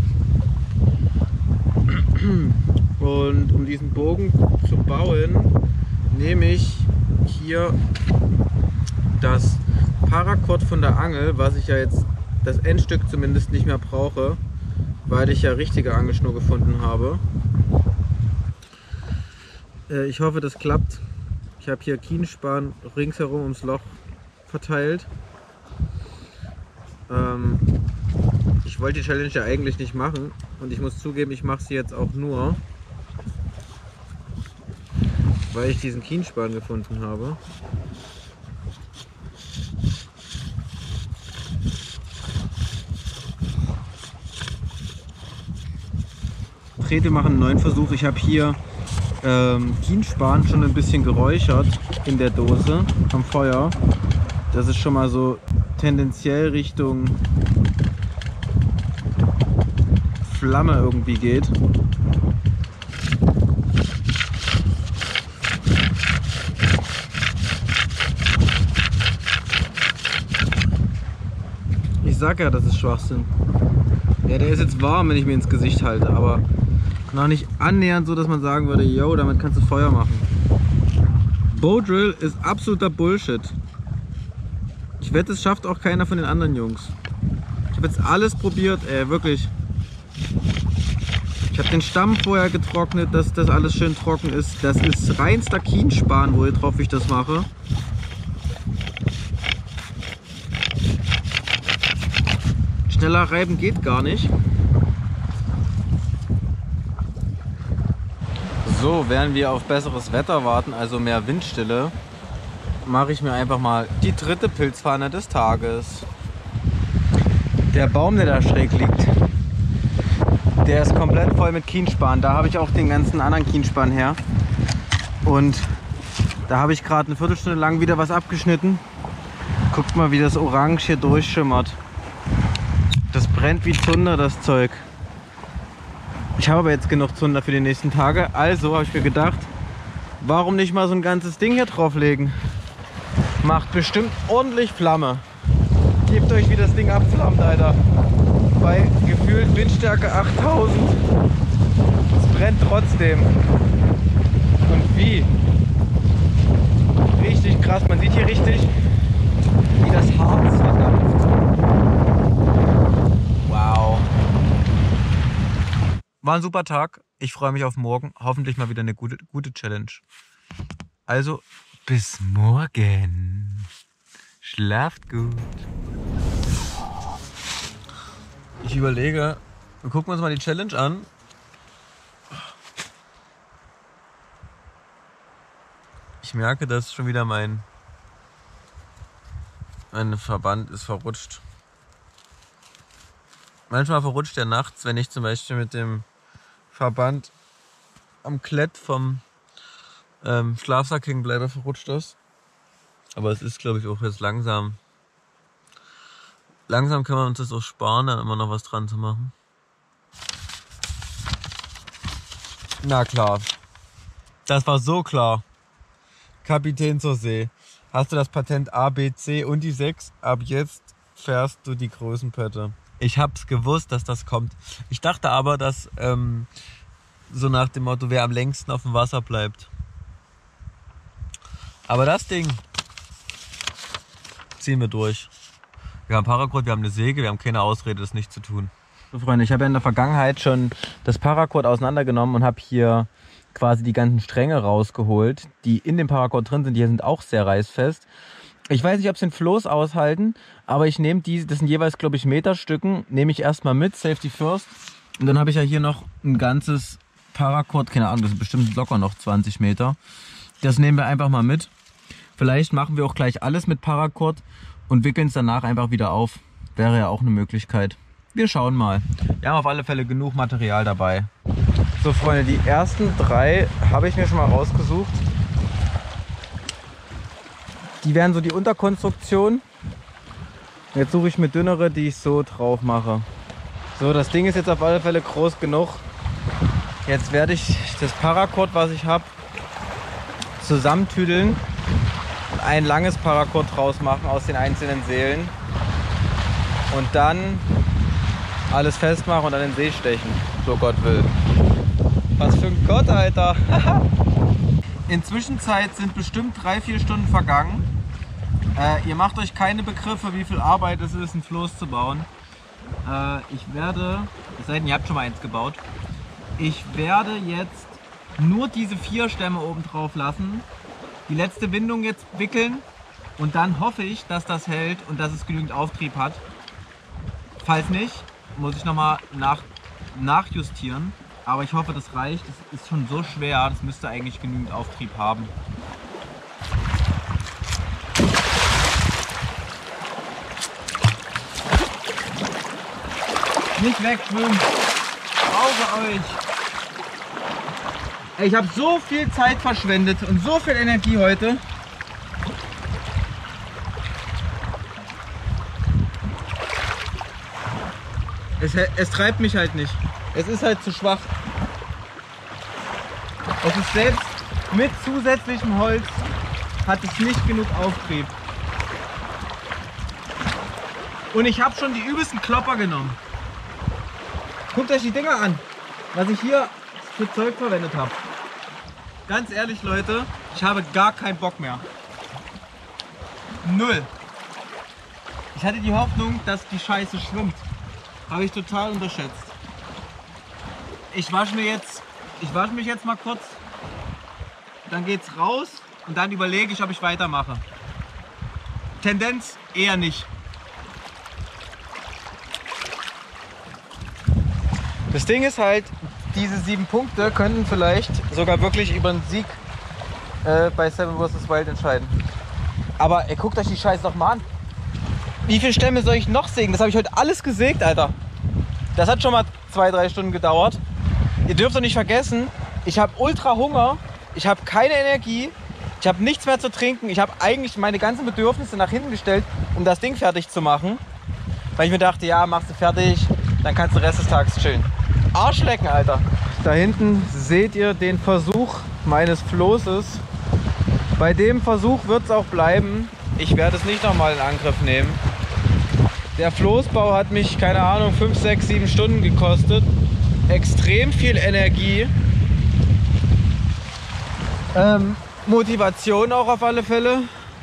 Und um diesen Bogen zu bauen, nehme ich hier das Paracord von der Angel, was ich ja jetzt das Endstück zumindest nicht mehr brauche, weil ich ja richtige Angelschnur gefunden habe. Ich hoffe, das klappt. Ich habe hier Kienspan ringsherum ums Loch verteilt. Ich wollte die Challenge ja eigentlich nicht machen und ich muss zugeben, ich mache sie jetzt auch nur, weil ich diesen Kienspan gefunden habe. Wir machen einen neuen Versuch. Ich habe hier Kienspan schon ein bisschen geräuchert in der Dose am Feuer. Das ist schon mal so tendenziell Richtung Flamme irgendwie geht. Ich sag ja, das ist Schwachsinn. Ja, der ist jetzt warm, wenn ich mir ins Gesicht halte, aber noch nicht annähernd so, dass man sagen würde, yo, damit kannst du Feuer machen. Bowdrill ist absoluter Bullshit. Ich wette, es schafft auch keiner von den anderen Jungs. Ich habe jetzt alles probiert, ey, wirklich. Ich habe den Stamm vorher getrocknet, dass das alles schön trocken ist. Das ist reinster Kienspan, worauf ich das mache. Schneller reiben geht gar nicht. So, während wir auf besseres Wetter warten, also mehr Windstille, mache ich mir einfach mal die dritte Pilzpfanne des Tages. Der Baum, der da schräg liegt, der ist komplett voll mit Kienspan. Da habe ich auch den ganzen anderen Kienspan her. Und da habe ich gerade eine Viertelstunde lang wieder was abgeschnitten. Guckt mal, wie das Orange hier durchschimmert. Das brennt wie Zunder, das Zeug. Ich habe aber jetzt genug Zunder für die nächsten Tage. Also habe ich mir gedacht, warum nicht mal so ein ganzes Ding hier drauflegen? Macht bestimmt ordentlich Flamme. Gebt euch, wie das Ding abflammt, Alter. Bei gefühlt Windstärke 8000. Es brennt trotzdem. Und wie? Richtig krass. Man sieht hier richtig, wie das Harz verdampft. Wow. War ein super Tag. Ich freue mich auf morgen. Hoffentlich mal wieder eine gute Challenge. Also, bis morgen. Schlaft gut. Ich überlege, wir gucken uns mal die Challenge an. Ich merke, dass schon wieder mein Verband ist verrutscht. Manchmal verrutscht der nachts, wenn ich zum Beispiel mit dem Verband am Klett vom Schlafsack hängen bleibe, verrutscht das. Aber es ist, glaube ich, auch jetzt langsam. Langsam können wir uns das auch sparen, dann immer noch was dran zu machen. Na klar. Das war so klar. Kapitän zur See. Hast du das Patent A, B, C und die 6? Ab jetzt fährst du die Größenpötte. Ich hab's gewusst, dass das kommt. Ich dachte aber, dass so nach dem Motto, wer am längsten auf dem Wasser bleibt. Aber das Ding ziehen wir durch. Wir haben Paracord, wir haben eine Säge, wir haben keine Ausrede, das nicht zu tun. So Freunde, ich habe ja in der Vergangenheit schon das Paracord auseinandergenommen und habe hier quasi die ganzen Stränge rausgeholt, die in dem Paracord drin sind. Die hier sind auch sehr reißfest. Ich weiß nicht, ob es den Floß aushalten, aber ich nehme die, das sind jeweils, glaube ich, Meterstücken, nehme ich erstmal mit, Safety First. Und dann habe ich ja hier noch ein ganzes Paracord, keine Ahnung, das sind bestimmt locker noch 20 Meter. Das nehmen wir einfach mal mit. Vielleicht machen wir auch gleich alles mit Paracord und wickeln es danach einfach wieder auf. Wäre ja auch eine Möglichkeit. Wir schauen mal. Wir haben auf alle Fälle genug Material dabei. So Freunde, die ersten 3 habe ich mir schon mal rausgesucht. Die wären so die Unterkonstruktion. Jetzt suche ich mir dünnere, die ich so drauf mache. So, das Ding ist jetzt auf alle Fälle groß genug. Jetzt werde ich das Paracord, was ich habe, zusammentüdeln und ein langes Paracord draus machen aus den einzelnen Seelen. Und dann alles festmachen und an den See stechen, so Gott will. Was für ein Gott, Alter! Inzwischen sind bestimmt 3-4 Stunden vergangen. Ihr macht euch keine Begriffe, wie viel Arbeit es ist, ein Floß zu bauen. Ich werde, es sei denn, ihr habt schon mal eins gebaut, ich werde jetzt nur diese 4 Stämme oben drauf lassen, die letzte Windung jetzt wickeln und dann hoffe ich, dass das hält und dass es genügend Auftrieb hat. Falls nicht, muss ich nochmal nachjustieren. Aber ich hoffe, das reicht. Das ist schon so schwer, das müsste eigentlich genügend Auftrieb haben. Nicht wegschwimmen! Brauche euch! Ey, ich habe so viel Zeit verschwendet und so viel Energie heute. Es treibt mich halt nicht. Es ist halt zu schwach. Es ist selbst mit zusätzlichem Holz hat es nicht genug Auftrieb. Und ich habe schon die übelsten Klopper genommen. Guckt euch die Dinger an, was ich hier für Zeug verwendet habe. Ganz ehrlich Leute, ich habe gar keinen Bock mehr. Null. Ich hatte die Hoffnung, dass die Scheiße schwimmt. Habe ich total unterschätzt. Ich wasche mich jetzt mal kurz, dann geht's raus und dann überlege ich, ob ich weitermache. Tendenz eher nicht. Das Ding ist halt, diese 7 Punkte könnten vielleicht sogar wirklich über einen Sieg bei Seven vs. Wild entscheiden. Aber ey, guckt euch die Scheiße doch mal an. Wie viele Stämme soll ich noch sägen? Das habe ich heute alles gesägt, Alter. Das hat schon mal 2-3 Stunden gedauert. Ihr dürft doch nicht vergessen, ich habe ultra Hunger, ich habe keine Energie, ich habe nichts mehr zu trinken. Ich habe eigentlich meine ganzen Bedürfnisse nach hinten gestellt, um das Ding fertig zu machen. Weil ich mir dachte, ja, machst du fertig, dann kannst du den Rest des Tages chillen. Arschlecken, Alter. Da hinten seht ihr den Versuch meines Floßes. Bei dem Versuch wird es auch bleiben. Ich werde es nicht nochmal in Angriff nehmen. Der Floßbau hat mich, keine Ahnung, 5, 6, 7 Stunden gekostet. Extrem viel Energie. Motivation auch auf alle Fälle.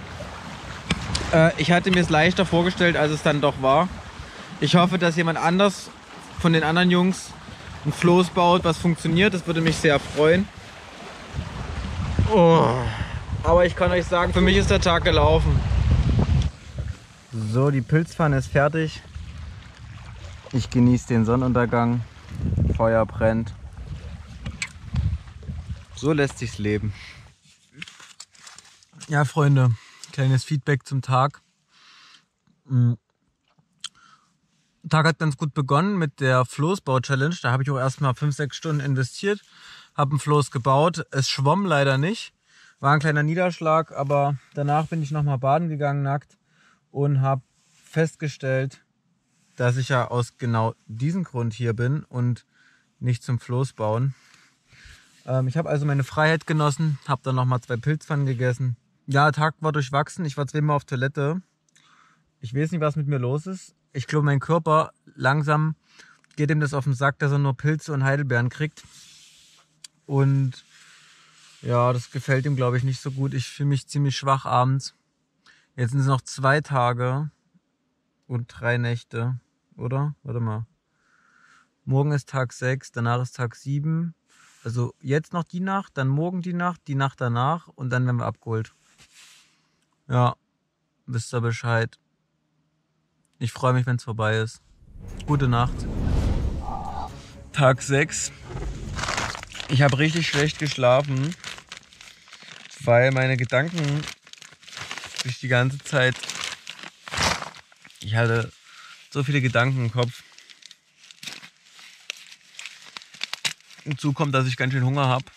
Ich hatte mir es leichter vorgestellt, als es dann doch war. Ich hoffe, dass jemand anders von den anderen Jungs ein Floß baut, was funktioniert. Das würde mich sehr freuen. Oh. Aber ich kann euch sagen, für mich ist der Tag gelaufen. So, die Pilzpfanne ist fertig. Ich genieße den Sonnenuntergang. Feuer brennt. So lässt sich's leben. Ja, Freunde, kleines Feedback zum Tag. Der Tag hat ganz gut begonnen mit der Floßbau-Challenge. Da habe ich auch erstmal 5, 6 Stunden investiert. Habe einen Floß gebaut. Es schwamm leider nicht. War ein kleiner Niederschlag, aber danach bin ich nochmal baden gegangen, nackt. Und habe festgestellt, dass ich ja aus genau diesem Grund hier bin und nicht zum Floß bauen. Ich habe also meine Freiheit genossen, habe dann nochmal 2 Pilzpfannen gegessen. Ja, der Tag war durchwachsen, ich war 2-mal auf Toilette. Ich weiß nicht, was mit mir los ist. Ich glaube, mein Körper, langsam geht ihm das auf den Sack, dass er nur Pilze und Heidelbeeren kriegt. Und ja, das gefällt ihm, glaube ich, nicht so gut. Ich fühle mich ziemlich schwach abends. Jetzt sind es noch 2 Tage und 3 Nächte, oder? Warte mal. Morgen ist Tag 6, danach ist Tag 7. Also jetzt noch die Nacht, dann morgen die Nacht danach und dann werden wir abgeholt. Ja, wisst ihr Bescheid. Ich freue mich, wenn es vorbei ist. Gute Nacht. Tag 6. Ich habe richtig schlecht geschlafen, weil meine Gedanken sich die ganze Zeit... Ich hatte so viele Gedanken im Kopf. Hinzu kommt, dass ich ganz schön Hunger habe.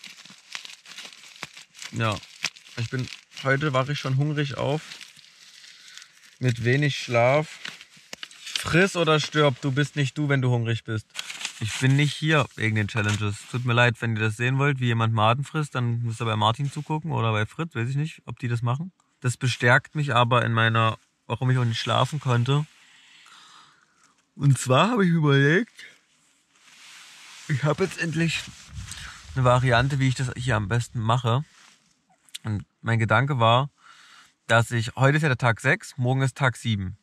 Ja, heute wache ich schon hungrig auf. Mit wenig Schlaf. Friss oder stirb, du bist nicht du, wenn du hungrig bist. Ich bin nicht hier wegen den Challenges. Tut mir leid, wenn ihr das sehen wollt, wie jemand Maden frisst, dann müsst ihr bei Martin zugucken oder bei Fritz, weiß ich nicht, ob die das machen. Das bestärkt mich aber in meiner, warum ich auch nicht schlafen konnte. Und zwar habe ich überlegt, ich habe jetzt endlich eine Variante, wie ich das hier am besten mache. Und mein Gedanke war, dass heute ist ja der Tag 6, morgen ist Tag 7.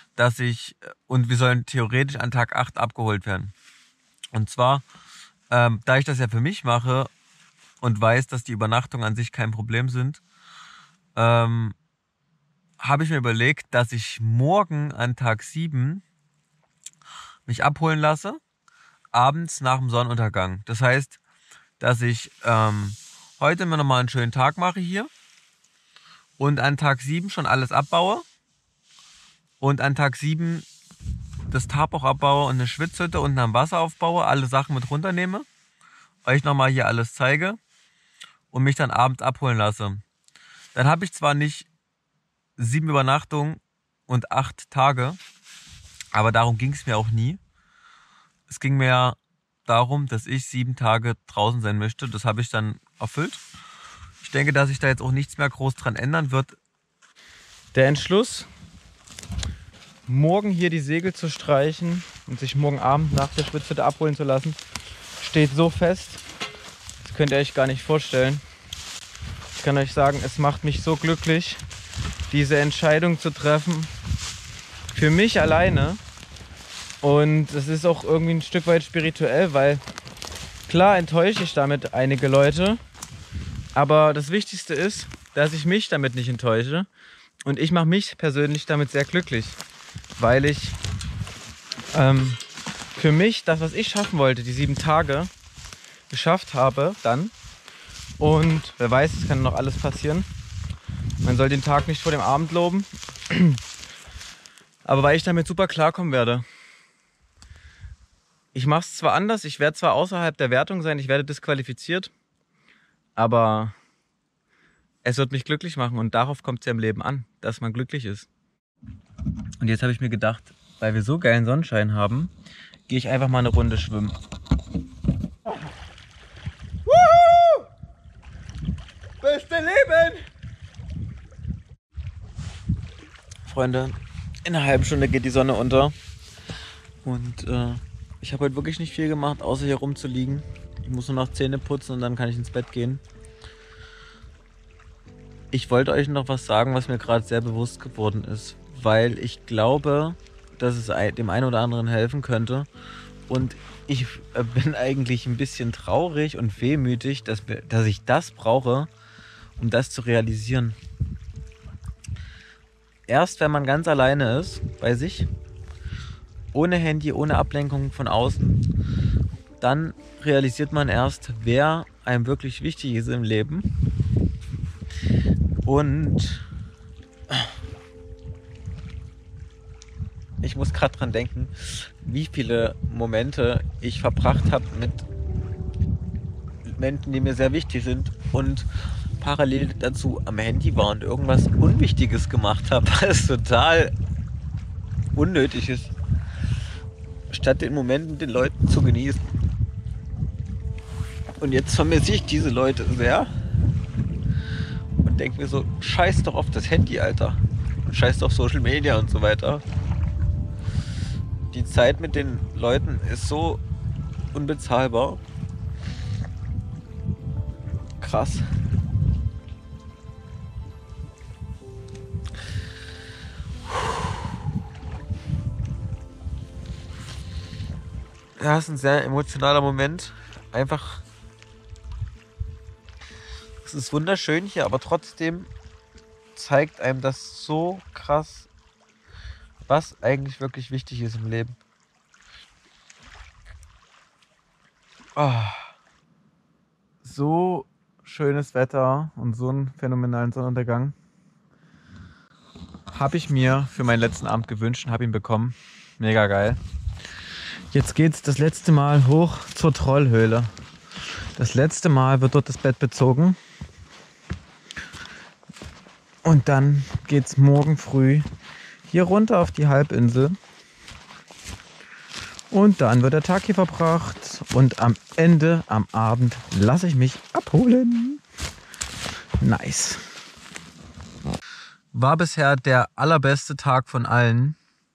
Und wir sollen theoretisch an Tag 8 abgeholt werden. Und zwar, da ich das ja für mich mache und weiß, dass die Übernachtungen an sich kein Problem sind, habe ich mir überlegt, dass ich morgen an Tag 7 mich abholen lasse, abends nach dem Sonnenuntergang. Das heißt, dass ich heute mir nochmal einen schönen Tag mache hier und an Tag 7 schon alles abbaue und an Tag 7 das Tarp auch abbaue und eine Schwitzhütte unten am Wasser aufbaue, alle Sachen mit runternehme, euch nochmal hier alles zeige und mich dann abends abholen lasse. Dann habe ich zwar nicht 7 Übernachtungen und 8 Tage, aber darum ging es mir auch nie. Es ging mir darum, dass ich 7 Tage draußen sein möchte. Das habe ich dann erfüllt. Ich denke, dass sich da jetzt auch nichts mehr groß dran ändern wird. Der Entschluss, morgen hier die Segel zu streichen und sich morgen Abend nach der Schwitzhütte abholen zu lassen, steht so fest. Das könnt ihr euch gar nicht vorstellen. Ich kann euch sagen, es macht mich so glücklich, diese Entscheidung zu treffen. Für mich alleine. Und es ist auch irgendwie ein Stück weit spirituell, weil klar enttäusche ich damit einige Leute. Aber das Wichtigste ist, dass ich mich damit nicht enttäusche. Und ich mache mich persönlich damit sehr glücklich. Weil ich für mich das, was ich schaffen wollte, die 7 Tage, geschafft habe dann. Und wer weiß, es kann noch alles passieren. Man soll den Tag nicht vor dem Abend loben. Aber weil ich damit super klarkommen werde. Ich mache es zwar anders, ich werde zwar außerhalb der Wertung sein, ich werde disqualifiziert. Aber es wird mich glücklich machen und darauf kommt es ja im Leben an, dass man glücklich ist. Und jetzt habe ich mir gedacht, weil wir so geilen Sonnenschein haben, gehe ich einfach mal eine Runde schwimmen. Wuhu! Beste Leben! Freunde, in einer halben Stunde geht die Sonne unter. Und ich habe heute wirklich nicht viel gemacht, außer hier rumzuliegen. Ich muss nur noch Zähne putzen und dann kann ich ins Bett gehen. Ich wollte euch noch was sagen, was mir gerade sehr bewusst geworden ist. Weil ich glaube, dass es dem einen oder anderen helfen könnte. Und ich bin eigentlich ein bisschen traurig und wehmütig, dass ich das brauche, um das zu realisieren. Erst wenn man ganz alleine ist, bei sich, ohne Handy, ohne Ablenkung von außen, dann realisiert man erst, wer einem wirklich wichtig ist im Leben. Und ich muss gerade dran denken, wie viele Momente ich verbracht habe mit Menschen, die mir sehr wichtig sind und parallel dazu am Handy war und irgendwas Unwichtiges gemacht habe, was total unnötig ist, statt den Moment mit den Leuten zu genießen. Und jetzt vermisse ich diese Leute sehr und denke mir so, scheiß doch auf das Handy, Alter. Und scheiß doch auf Social Media und so weiter. Die Zeit mit den Leuten ist so unbezahlbar. Krass. Ja, es ist ein sehr emotionaler Moment. Einfach, es ist wunderschön hier, aber trotzdem zeigt einem das so krass, was eigentlich wirklich wichtig ist im Leben. Oh. So schönes Wetter und so einen phänomenalen Sonnenuntergang habe ich mir für meinen letzten Abend gewünscht und habe ihn bekommen. Mega geil. Jetzt geht's das letzte Mal hoch zur Trollhöhle. Das letzte Mal wird dort das Bett bezogen. Und dann geht's morgen früh hier runter auf die Halbinsel. Und dann wird der Tag hier verbracht. Und am Ende, am Abend, lasse ich mich abholen. Nice. War bisher der allerbeste Tag von allen.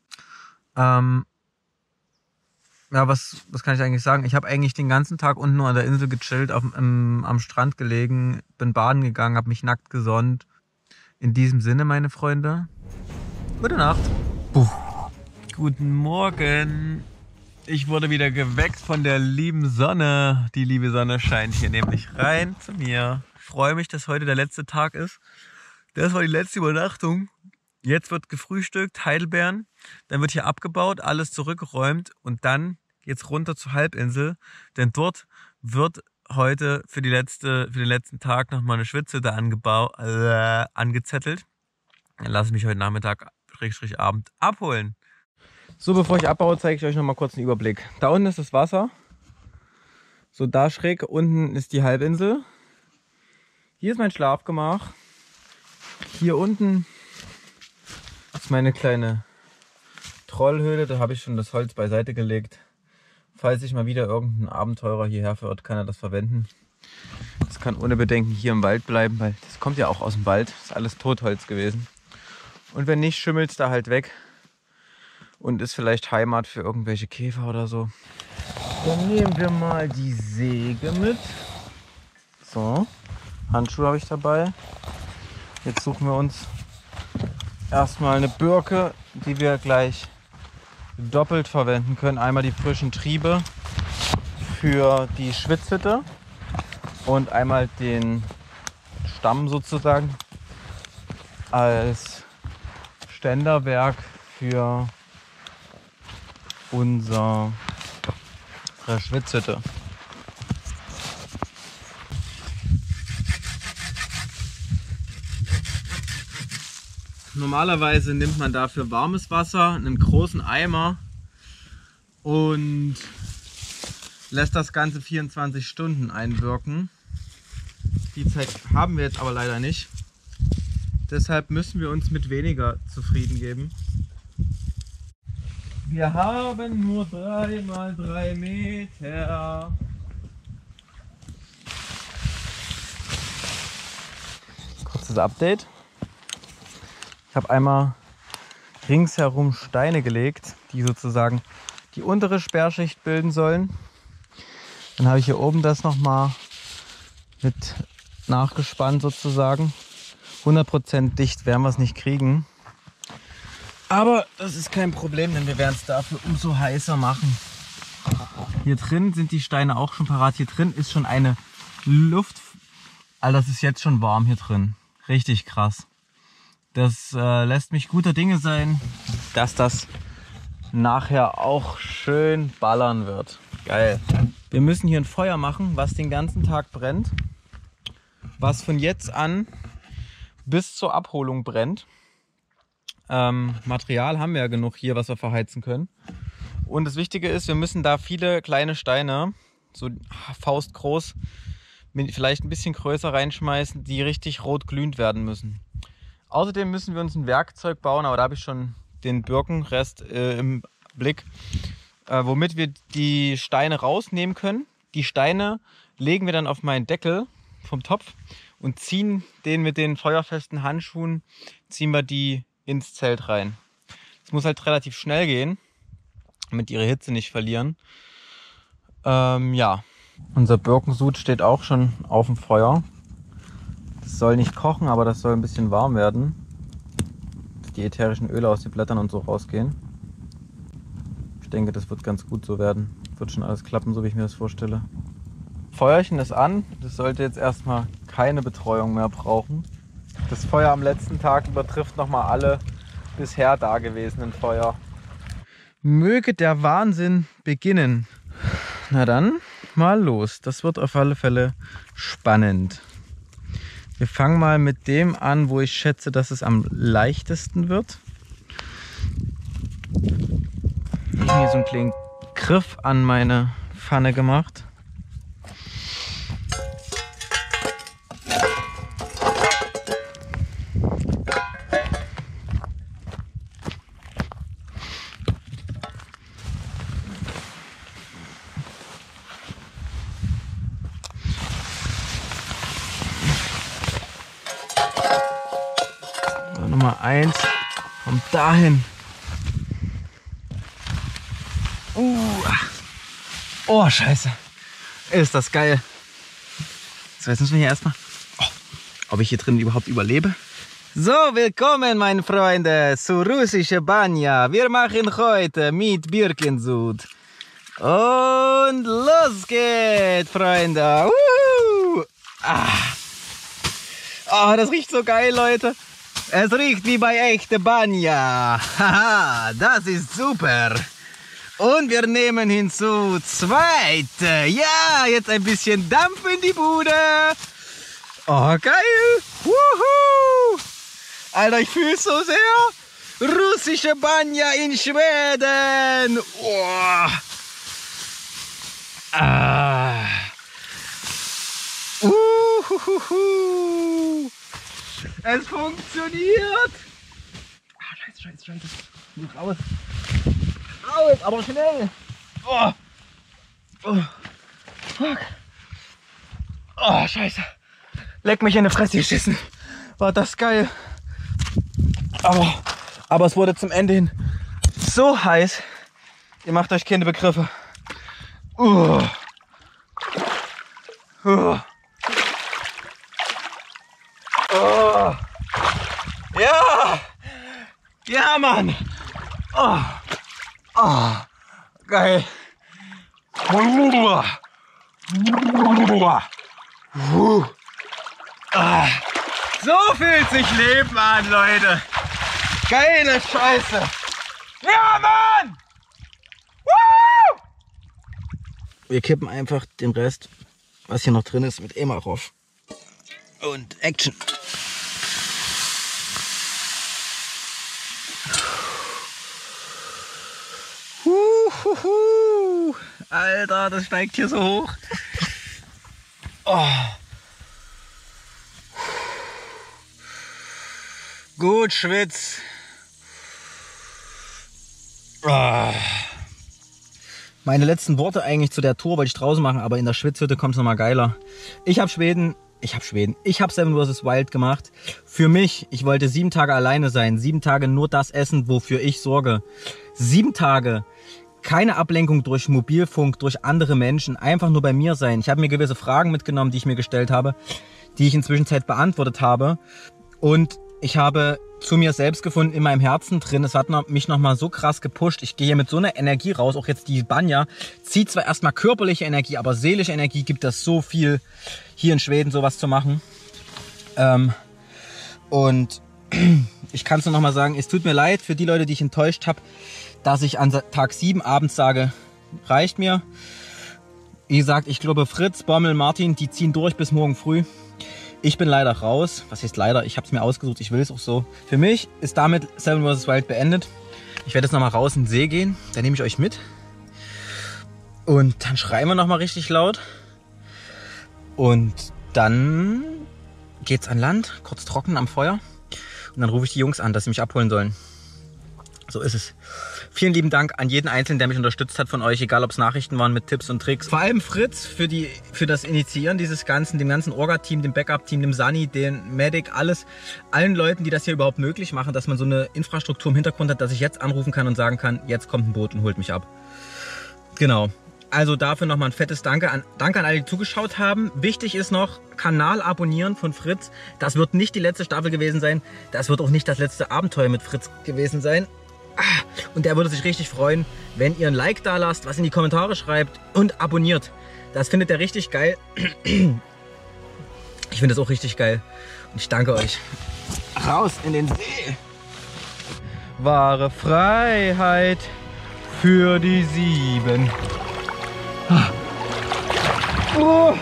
Ja, was kann ich eigentlich sagen? Ich habe eigentlich den ganzen Tag unten nur an der Insel gechillt, am Strand gelegen, bin baden gegangen, habe mich nackt gesonnt. In diesem Sinne, meine Freunde, gute Nacht. Guten Morgen. Ich wurde wieder geweckt von der lieben Sonne. Die liebe Sonne scheint hier nämlich rein zu mir. Ich freue mich, dass heute der letzte Tag ist. Das war die letzte Übernachtung. Jetzt wird gefrühstückt, Heidelbeeren. Dann wird hier abgebaut, alles zurückgeräumt und dann geht's runter zur Halbinsel. Denn dort wird heute für den letzten Tag nochmal eine Schwitzhütte angezettelt. Dann lasse ich mich heute Nachmittag, Abend abholen. So, bevor ich abbaue, zeige ich euch nochmal kurz einen Überblick. Da unten ist das Wasser. So, da schräg unten ist die Halbinsel. Hier ist mein Schlafgemach. Hier unten ist meine kleine Trollhöhle. Da habe ich schon das Holz beiseite gelegt. Falls sich mal wieder irgendein Abenteurer hierher verirrt, kann er das verwenden. Das kann ohne Bedenken hier im Wald bleiben, weil das kommt ja auch aus dem Wald. Das ist alles Totholz gewesen. Und wenn nicht, schimmelt es da halt weg. Und ist vielleicht Heimat für irgendwelche Käfer oder so. Dann nehmen wir mal die Säge mit. So, Handschuhe habe ich dabei. Jetzt suchen wir uns erstmal eine Birke, die wir gleich doppelt verwenden können. Einmal die frischen Triebe für die Schwitzhütte und einmal den Stamm sozusagen als Ständerwerk für unsere Schwitzhütte. Normalerweise nimmt man dafür warmes Wasser, einen großen Eimer und lässt das Ganze 24 Stunden einwirken. Die Zeit haben wir jetzt aber leider nicht. Deshalb müssen wir uns mit weniger zufrieden geben. Wir haben nur 3 mal 3 Meter. Kurzes Update. Ich habe einmal ringsherum Steine gelegt, die sozusagen die untere Sperrschicht bilden sollen. Dann habe ich hier oben das nochmal mit nachgespannt sozusagen. 100% dicht werden wir es nicht kriegen. Aber das ist kein Problem, denn wir werden es dafür umso heißer machen. Hier drin sind die Steine auch schon parat. Hier drin ist schon eine Luft. Also das ist jetzt schon warm hier drin. Richtig krass. Das lässt mich guter Dinge sein, dass das nachher auch schön ballern wird. Geil. Wir müssen hier ein Feuer machen, was den ganzen Tag brennt. Was von jetzt an bis zur Abholung brennt. Material haben wir ja genug hier, was wir verheizen können. Und das Wichtige ist, wir müssen da viele kleine Steine, so faustgroß, vielleicht ein bisschen größer reinschmeißen, die richtig rot glühend werden müssen. Außerdem müssen wir uns ein Werkzeug bauen, aber da habe ich schon den Birkenrest im Blick, womit wir die Steine rausnehmen können. Die Steine legen wir dann auf meinen Deckel vom Topf und ziehen den mit den feuerfesten Handschuhen, ziehen wir die ins Zelt rein. Es muss halt relativ schnell gehen, damit die ihre Hitze nicht verlieren. Ja, unser Birkensud steht auch schon auf dem Feuer. Das soll nicht kochen, aber das soll ein bisschen warm werden, dass die ätherischen Öle aus den Blättern und so rausgehen. Ich denke, das wird ganz gut so werden. Wird schon alles klappen, so wie ich mir das vorstelle. Feuerchen ist an. Das sollte jetzt erstmal keine Betreuung mehr brauchen. Das Feuer am letzten Tag übertrifft nochmal alle bisher dagewesenen Feuer. Möge der Wahnsinn beginnen. Na dann, mal los. Das wird auf alle Fälle spannend. Wir fangen mal mit dem an, wo ich schätze, dass es am leichtesten wird. Ich habe mir so einen kleinen Griff an meine Pfanne gemacht. Nummer 1 kommt dahin. Oh, scheiße. Ist das geil. So, jetzt müssen wir hier erstmal... ob ich hier drin überhaupt überlebe? So, willkommen, meine Freunde, zu russische Banja. Wir machen heute mit Birkensud. Und los geht's, Freunde. Oh, das riecht so geil, Leute. Es riecht wie bei echter Banja. Haha, das ist super. Und wir nehmen hinzu zweite. Ja, jetzt ein bisschen Dampf in die Bude. Oh, geil. Wuhu. Alter, ich fühle es so sehr. Russische Banja in Schweden. Oh. Es funktioniert. Scheiße. Muss raus. Raus, aber schnell. Oh. Fuck. Oh, scheiße. Leck mich in die Fresse geschissen. War das geil. Aber es wurde zum Ende hin so heiß. Ihr macht euch keine Begriffe. Ja! Ja, Mann! Geil! So fühlt sich Leben an, Leute! Geile Scheiße! Ja, Mann! Woo! Wir kippen einfach den Rest, was hier noch drin ist, mit EMA rauf. Und Action! Alter, das steigt hier so hoch. Oh. Gut, schwitz. Oh. Meine letzten Worte eigentlich zu der Tour wollte ich draußen machen, aber in der Schwitzhütte kommt es nochmal geiler. Ich habe Seven vs. Wild gemacht. Für mich, ich wollte 7 Tage alleine sein. 7 Tage nur das essen, wofür ich sorge. 7 Tage. Keine Ablenkung durch Mobilfunk, durch andere Menschen, einfach nur bei mir sein. Ich habe mir gewisse Fragen mitgenommen, die ich mir gestellt habe, die ich inzwischen beantwortet habe. Und ich habe zu mir selbst gefunden, in meinem Herzen drin. Es hat mich nochmal so krass gepusht. Ich gehe hier mit so einer Energie raus. Auch jetzt die Banja zieht zwar erstmal körperliche Energie, aber seelische Energie gibt das so viel, hier in Schweden sowas zu machen. Und ich kann es nur nochmal sagen, es tut mir leid für die Leute, die ich enttäuscht habe, dass ich an Tag 7 abends sage, reicht mir. Wie gesagt, ich glaube Fritz, Bommel, Martin, die ziehen durch bis morgen früh. Ich bin leider raus. Was heißt leider? Ich habe es mir ausgesucht, ich will es auch so. Für mich ist damit Seven vs. Wild beendet. Ich werde jetzt nochmal raus in den See gehen. Da nehme ich euch mit. Und dann schreien wir nochmal richtig laut. Und dann geht's an Land, kurz trocken am Feuer. Und dann rufe ich die Jungs an, dass sie mich abholen sollen. So ist es. Vielen lieben Dank an jeden Einzelnen, der mich unterstützt hat von euch, egal ob es Nachrichten waren mit Tipps und Tricks. Vor allem Fritz für das Initiieren dieses Ganzen, dem ganzen Orga-Team, dem Backup-Team, dem Sunny, den Medic, alles. Allen Leuten, die das hier überhaupt möglich machen, dass man so eine Infrastruktur im Hintergrund hat, dass ich jetzt anrufen kann und sagen kann, jetzt kommt ein Boot und holt mich ab. Genau. Also dafür nochmal ein fettes Danke an alle, die zugeschaut haben. Wichtig ist noch, Kanal abonnieren von Fritz. Das wird nicht die letzte Staffel gewesen sein. Das wird auch nicht das letzte Abenteuer mit Fritz gewesen sein. Und der würde sich richtig freuen, wenn ihr ein Like da lasst, was in die Kommentare schreibt und abonniert. Das findet er richtig geil. Ich finde das auch richtig geil. Und ich danke euch. Raus in den See. Wahre Freiheit für die 7. Oh.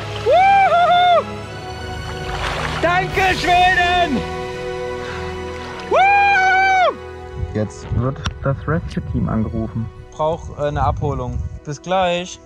Danke, Schweden! Jetzt wird das Rescue-Team angerufen. Ich brauche eine Abholung. Bis gleich.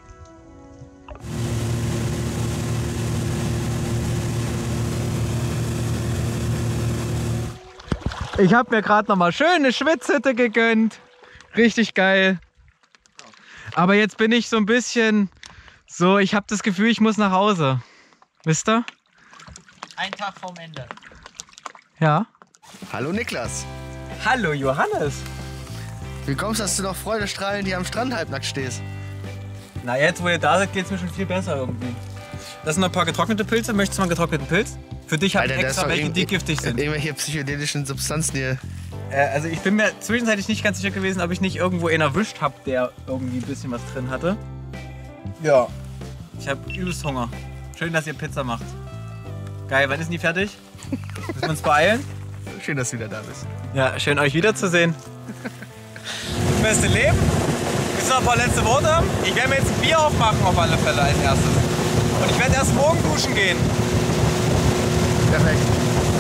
Ich habe mir gerade noch mal schöne Schwitzhütte gegönnt. Richtig geil. Aber jetzt bin ich so ein bisschen so, ich habe das Gefühl, ich muss nach Hause. Wisst ihr? Ein Tag vorm Ende. Ja. Hallo Niklas. Hallo Johannes. Wie kommst du, dass du noch freudestrahlend hier am Strand halbnackt stehst? Na, jetzt wo ihr da seid, geht's mir schon viel besser irgendwie. Das sind noch ein paar getrocknete Pilze. Möchtest du mal einen getrockneten Pilz? Für dich habe ich extra welche, die giftig sind. Irgendwelche psychedelischen Substanzen hier. Also ich bin mir zwischenzeitlich nicht ganz sicher gewesen, ob ich nicht irgendwo einen erwischt habe, der irgendwie ein bisschen was drin hatte. Ja. Ich habe übelst Hunger. Schön, dass ihr Pizza macht. Geil, wann ist denn die fertig? Müssen wir uns beeilen? Schön, dass du wieder da bist. Ja, schön euch wiederzusehen. Das beste Leben. Willst du noch ein paar letzte Worte haben? Ich werde mir jetzt ein Bier aufmachen auf alle Fälle als erstes. Und ich werde erst morgen duschen gehen. Perfekt.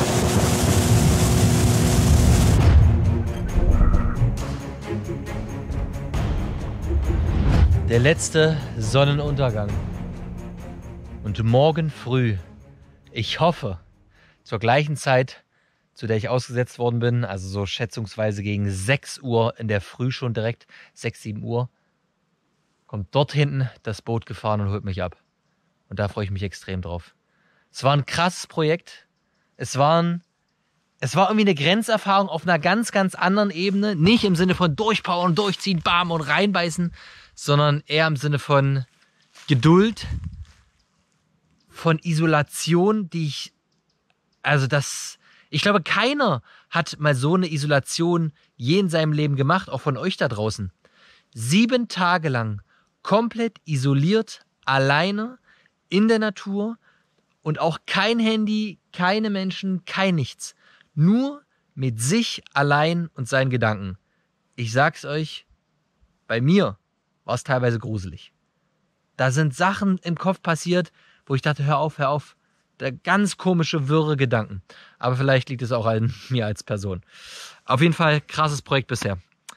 Der letzte Sonnenuntergang. Und morgen früh, ich hoffe, zur gleichen Zeit, zu der ich ausgesetzt worden bin, also so schätzungsweise gegen 6 Uhr in der Früh schon direkt, 6, 7 Uhr, kommt dort hinten das Boot gefahren und holt mich ab. Und da freue ich mich extrem drauf. Es war ein krasses Projekt. Es war irgendwie eine Grenzerfahrung auf einer ganz, ganz anderen Ebene. Nicht im Sinne von durchpowern, durchziehen, bam und reinbeißen, sondern eher im Sinne von Geduld, von Isolation, ich glaube, keiner hat mal so eine Isolation je in seinem Leben gemacht, auch von euch da draußen. 7 Tage lang komplett isoliert, alleine, in der Natur und auch kein Handy, keine Menschen, kein nichts. Nur mit sich allein und seinen Gedanken. Ich sag's euch, bei mir war es teilweise gruselig. Da sind Sachen im Kopf passiert, wo ich dachte, hör auf. Da ganz komische, wirre Gedanken. Aber vielleicht liegt es auch an mir als Person. Auf jeden Fall krasses Projekt bisher.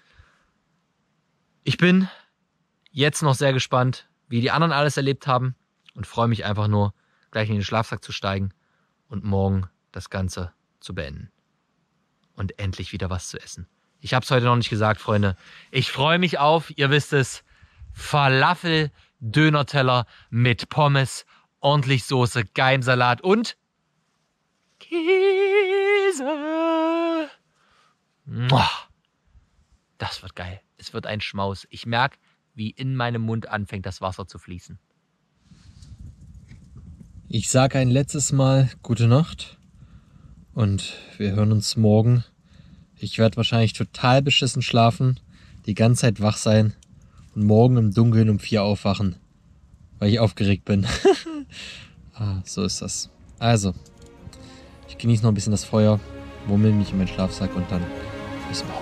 Ich bin jetzt noch sehr gespannt, wie die anderen alles erlebt haben und freue mich einfach nur, gleich in den Schlafsack zu steigen und morgen das Ganze zu beenden. Und endlich wieder was zu essen. Ich habe es heute noch nicht gesagt, Freunde. Ich freue mich auf, ihr wisst es, Falafel-Döner-Teller mit Pommes, ordentlich Soße, geilen Salat und Käse. Das wird geil. Es wird ein Schmaus. Ich merke, wie in meinem Mund anfängt das Wasser zu fließen. Ich sage ein letztes Mal gute Nacht und wir hören uns morgen. Ich werde wahrscheinlich total beschissen schlafen, die ganze Zeit wach sein und morgen im Dunkeln um 4 aufwachen, weil ich aufgeregt bin. So ist das. Also, ich genieße noch ein bisschen das Feuer, wummel mich in meinen Schlafsack und dann bis morgen.